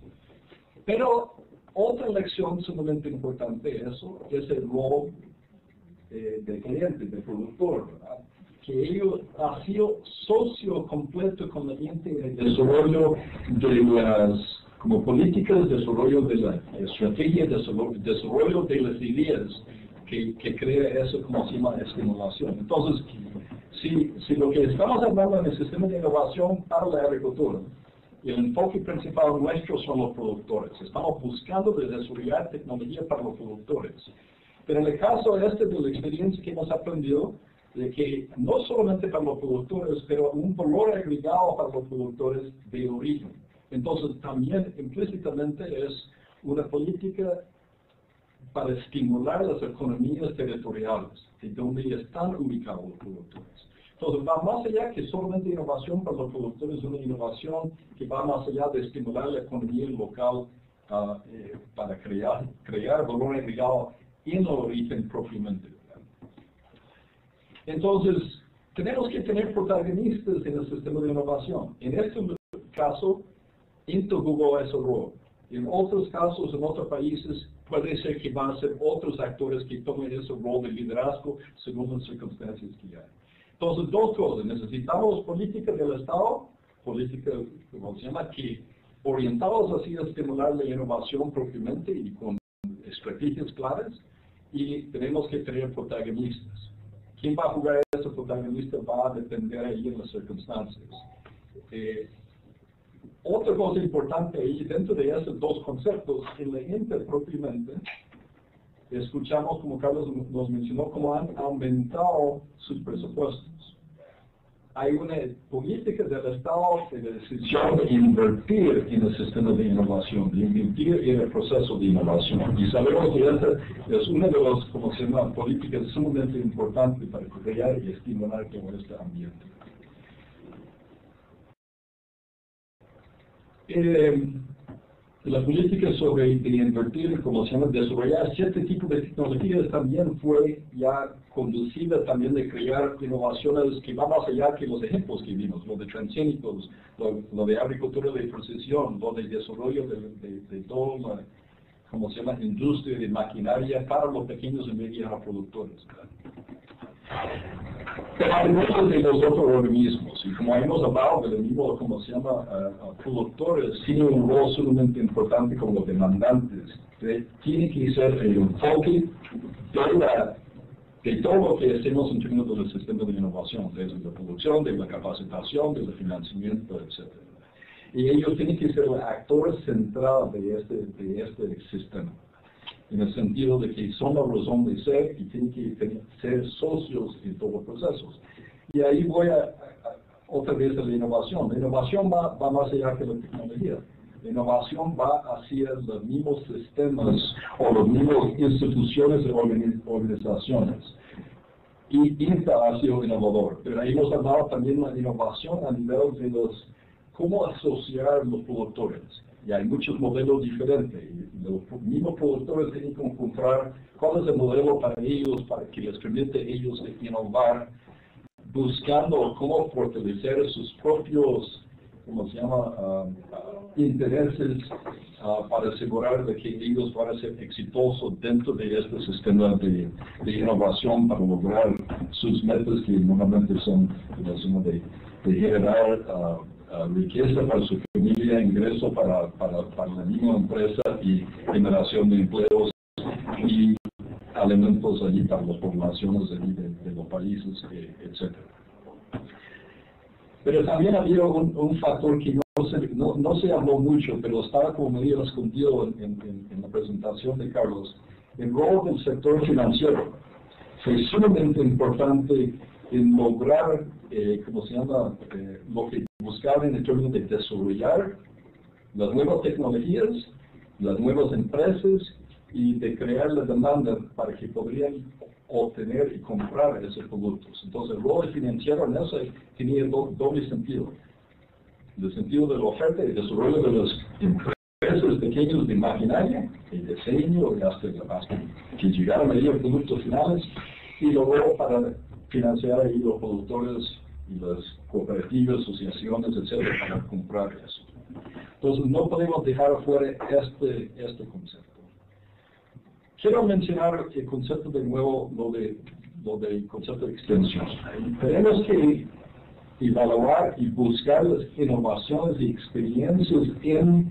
Speaker 6: Pero otra lección sumamente importante de eso es el rol del cliente, del productor, ¿verdad? Que ellos han sido socio completo con la gente en el desarrollo de las como políticas, desarrollo de la estrategia, desarrollo de las ideas que crea eso como se llama estimulación. Entonces, si lo que estamos hablando en el sistema de innovación para la agricultura, y el enfoque principal nuestro son los productores, estamos buscando desarrollar tecnología para los productores. Pero en el caso de la experiencia que hemos aprendido, de que no solamente para los productores, pero un valor agregado para los productores de origen. Entonces también implícitamente es una política para estimular las economías territoriales, de donde están ubicados los productores. Entonces va más allá que solamente innovación para los productores, una innovación que va más allá de estimular la economía local para crear valor agregado en el origen propiamente. Entonces, tenemos que tener protagonistas en el sistema de innovación. En este caso, INTA jugó ese rol. En otros casos, en otros países, puede ser que van a ser otros actores que tomen ese rol de liderazgo según las circunstancias que hay. Entonces, dos cosas. Necesitamos políticas del Estado, políticas, como se llama, que orientados hacia estimular la innovación propiamente y con estrategias claras, y tenemos que tener protagonistas. ¿Quién va a jugar ese protagonista? Va a depender ahí en las circunstancias. Otra cosa importante ahí, dentro de esos dos conceptos, en la INTA propiamente, escuchamos, como Carlos nos mencionó, cómo han aumentado sus presupuestos. Hay una política del Estado de decisión de invertir en el sistema de innovación, de invertir en el proceso de innovación. Y sabemos que esta es una de las, como se llama, políticas sumamente importantes para crear y estimular todo este ambiente. La política sobre invertir, como se llama, desarrollar cierto tipo de tecnologías también fue ya conducida también de crear innovaciones que van más allá que los ejemplos que vimos, lo de transgénicos, lo de agricultura de precisión, lo de desarrollo de toda la, como se llama, industria de maquinaria para los pequeños y medianos productores. Pero hay muchos de los otros organismos, y como hemos hablado del mismo, como se llama, productores, tienen un rol sumamente importante como demandantes. Tiene que ser el enfoque de todo lo que hacemos en términos del sistema de innovación, desde la producción, de la capacitación, del financiamiento, etc. Y ellos tienen que ser el actor central de este sistema, en el sentido de que son la razón de ser y tienen que ser socios en todos los procesos. Y ahí voy otra vez a la innovación. La innovación va más allá que la tecnología. La innovación va hacia los mismos sistemas o las mismas instituciones y organizaciones. y insta ha sido innovador. Pero ahí hemos hablado también de la innovación a nivel de cómo asociar los productores. Y hay muchos modelos diferentes. Y los mismos productores tienen que encontrar cuál es el modelo para ellos, para que les permite a ellos innovar, buscando cómo fortalecer sus propios, ¿cómo se llama?, intereses para asegurar de que ellos van a ser exitosos dentro de este sistema de innovación para lograr sus metas que normalmente son de generar riqueza para su familia, ingreso para la misma empresa y generación de empleos y alimentos allí para las poblaciones allí de los países, etc. Pero también había un factor que no se habló mucho, pero estaba como medio escondido en la presentación de Carlos. El rol del sector financiero fue sumamente importante en lograr, ¿cómo se llama?, lo que buscaban en términos de desarrollar las nuevas tecnologías, las nuevas empresas y de crear la demanda para que podrían obtener y comprar esos productos. Entonces, el rol financiero en eso tenía doble sentido. El sentido de la oferta y desarrollo de las empresas pequeñas de maquinaria, el diseño, hasta que llegaron a los productos finales, y luego para financiar ahí los productores y las cooperativas, asociaciones, etcétera, para comprar eso. Entonces, no podemos dejar fuera este concepto. Quiero mencionar el concepto de nuevo, lo del concepto de extensión. Tenemos que evaluar y buscar las innovaciones y experiencias en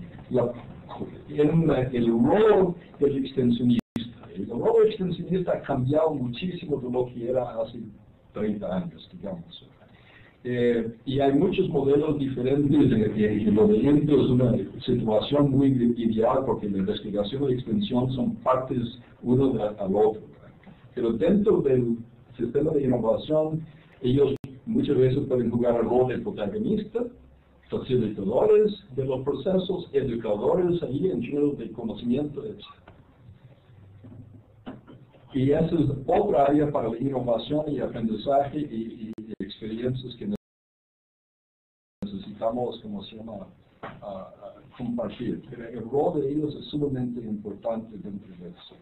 Speaker 6: el rol del extensionista. El rol del extensionista ha cambiado muchísimo de lo que era hace 30 años, digamos. Y hay muchos modelos diferentes, y lo de INTO es una situación muy ideal porque la investigación y la extensión son partes uno al otro. Pero dentro del sistema de innovación, ellos muchas veces pueden jugar el rol de protagonista, facilitadores de los procesos, educadores ahí en términos de conocimiento, etc. Y esa es otra área para la innovación y aprendizaje y experiencias que necesitamos, como se llama, compartir. Pero el rol de ellos es sumamente importante dentro de eso.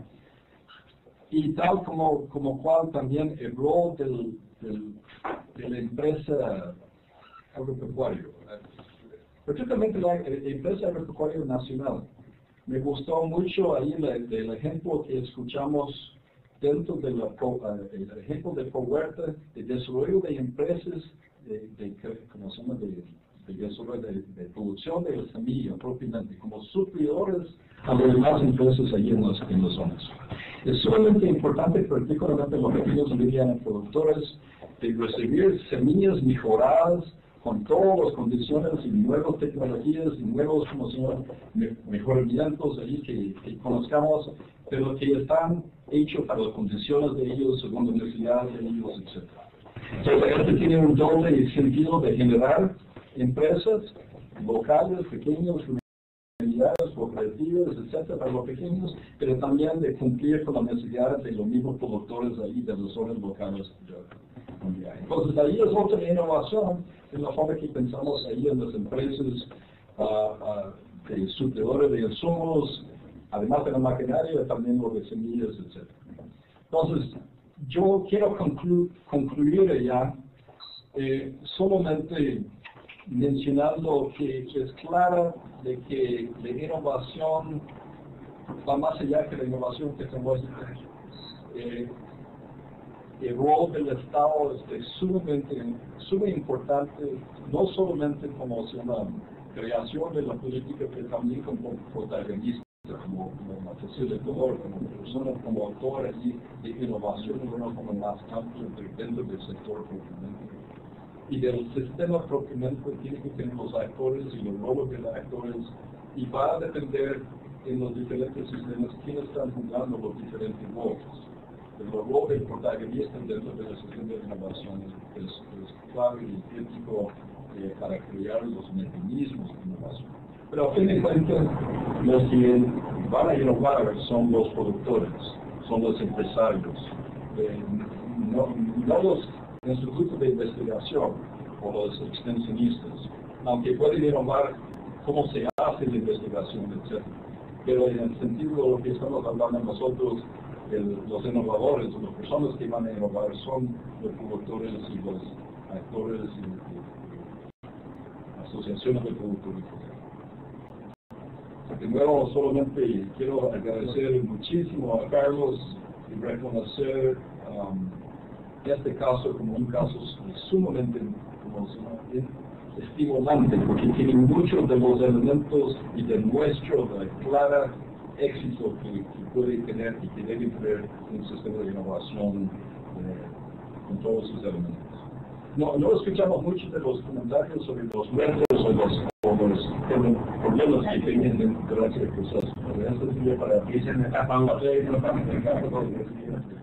Speaker 6: Y tal como cual también el rol de la empresa agropecuaria, particularmente la empresa agropecuaria nacional. Me gustó mucho ahí el ejemplo que escuchamos dentro del ejemplo de ProHuerta, de desarrollo de empresas, ¿cómo se llama?, de desarrollo de producción de la semilla propiamente, como suplidores a las demás empresas allí en las zonas. Es sumamente importante, particularmente los pequeños y medianos productores, de recibir semillas mejoradas con todas las condiciones y nuevas tecnologías y nuevos, como se llama, mejoramientos ahí que conozcamos, pero que están hechos para las condiciones de ellos, según las necesidades de ellos, etc. Entonces, este tiene un doble sentido de generar empresas locales, pequeños, medianas, cooperativas, etcétera, para los pequeños, pero también de cumplir con las necesidades de los mismos productores ahí de las zonas locales. Entonces, ahí es otra innovación en la forma que pensamos ahí en las empresas de suplidores de insumos, además de la maquinaria, también lo de semillas, etc. Entonces, yo quiero concluir ya solamente mencionando que es claro de que la innovación va más allá que la innovación tecnológica. El rol del Estado es sumamente importante, no solamente como creación de la política, pero también como protagonista, como facilitador, como persona, como autor de innovación, bueno, como más amplio dentro del sector propiamente. Y del sistema propiamente tiene que tener los actores y los roles de los actores, y va a depender en los diferentes sistemas quiénes están jugando los diferentes roles. El rol del protagonista dentro del sistema de innovación es clave y crítico para crear los mecanismos de innovación. Pero a fin de cuentas, los que van a innovar son los productores, son los empresarios. no los institutos de investigación o los extensionistas, aunque pueden innovar cómo se hace la investigación, etc. Pero en el sentido de lo que estamos hablando nosotros, los innovadores, las personas que van a innovar son los productores y los actores y asociaciones de productores. Primero, solamente quiero agradecer muchísimo a Carlos y reconocer este caso como un caso sumamente estimulante, porque tiene muchos de los elementos y demuestra el claro éxito que puede tener y que debe tener un sistema de innovación con todos sus elementos. No escuchamos mucho de los comentarios sobre los retos o los problemas que tienen durante el proceso. Pero esto sirve para que se me tapan la fe y no para que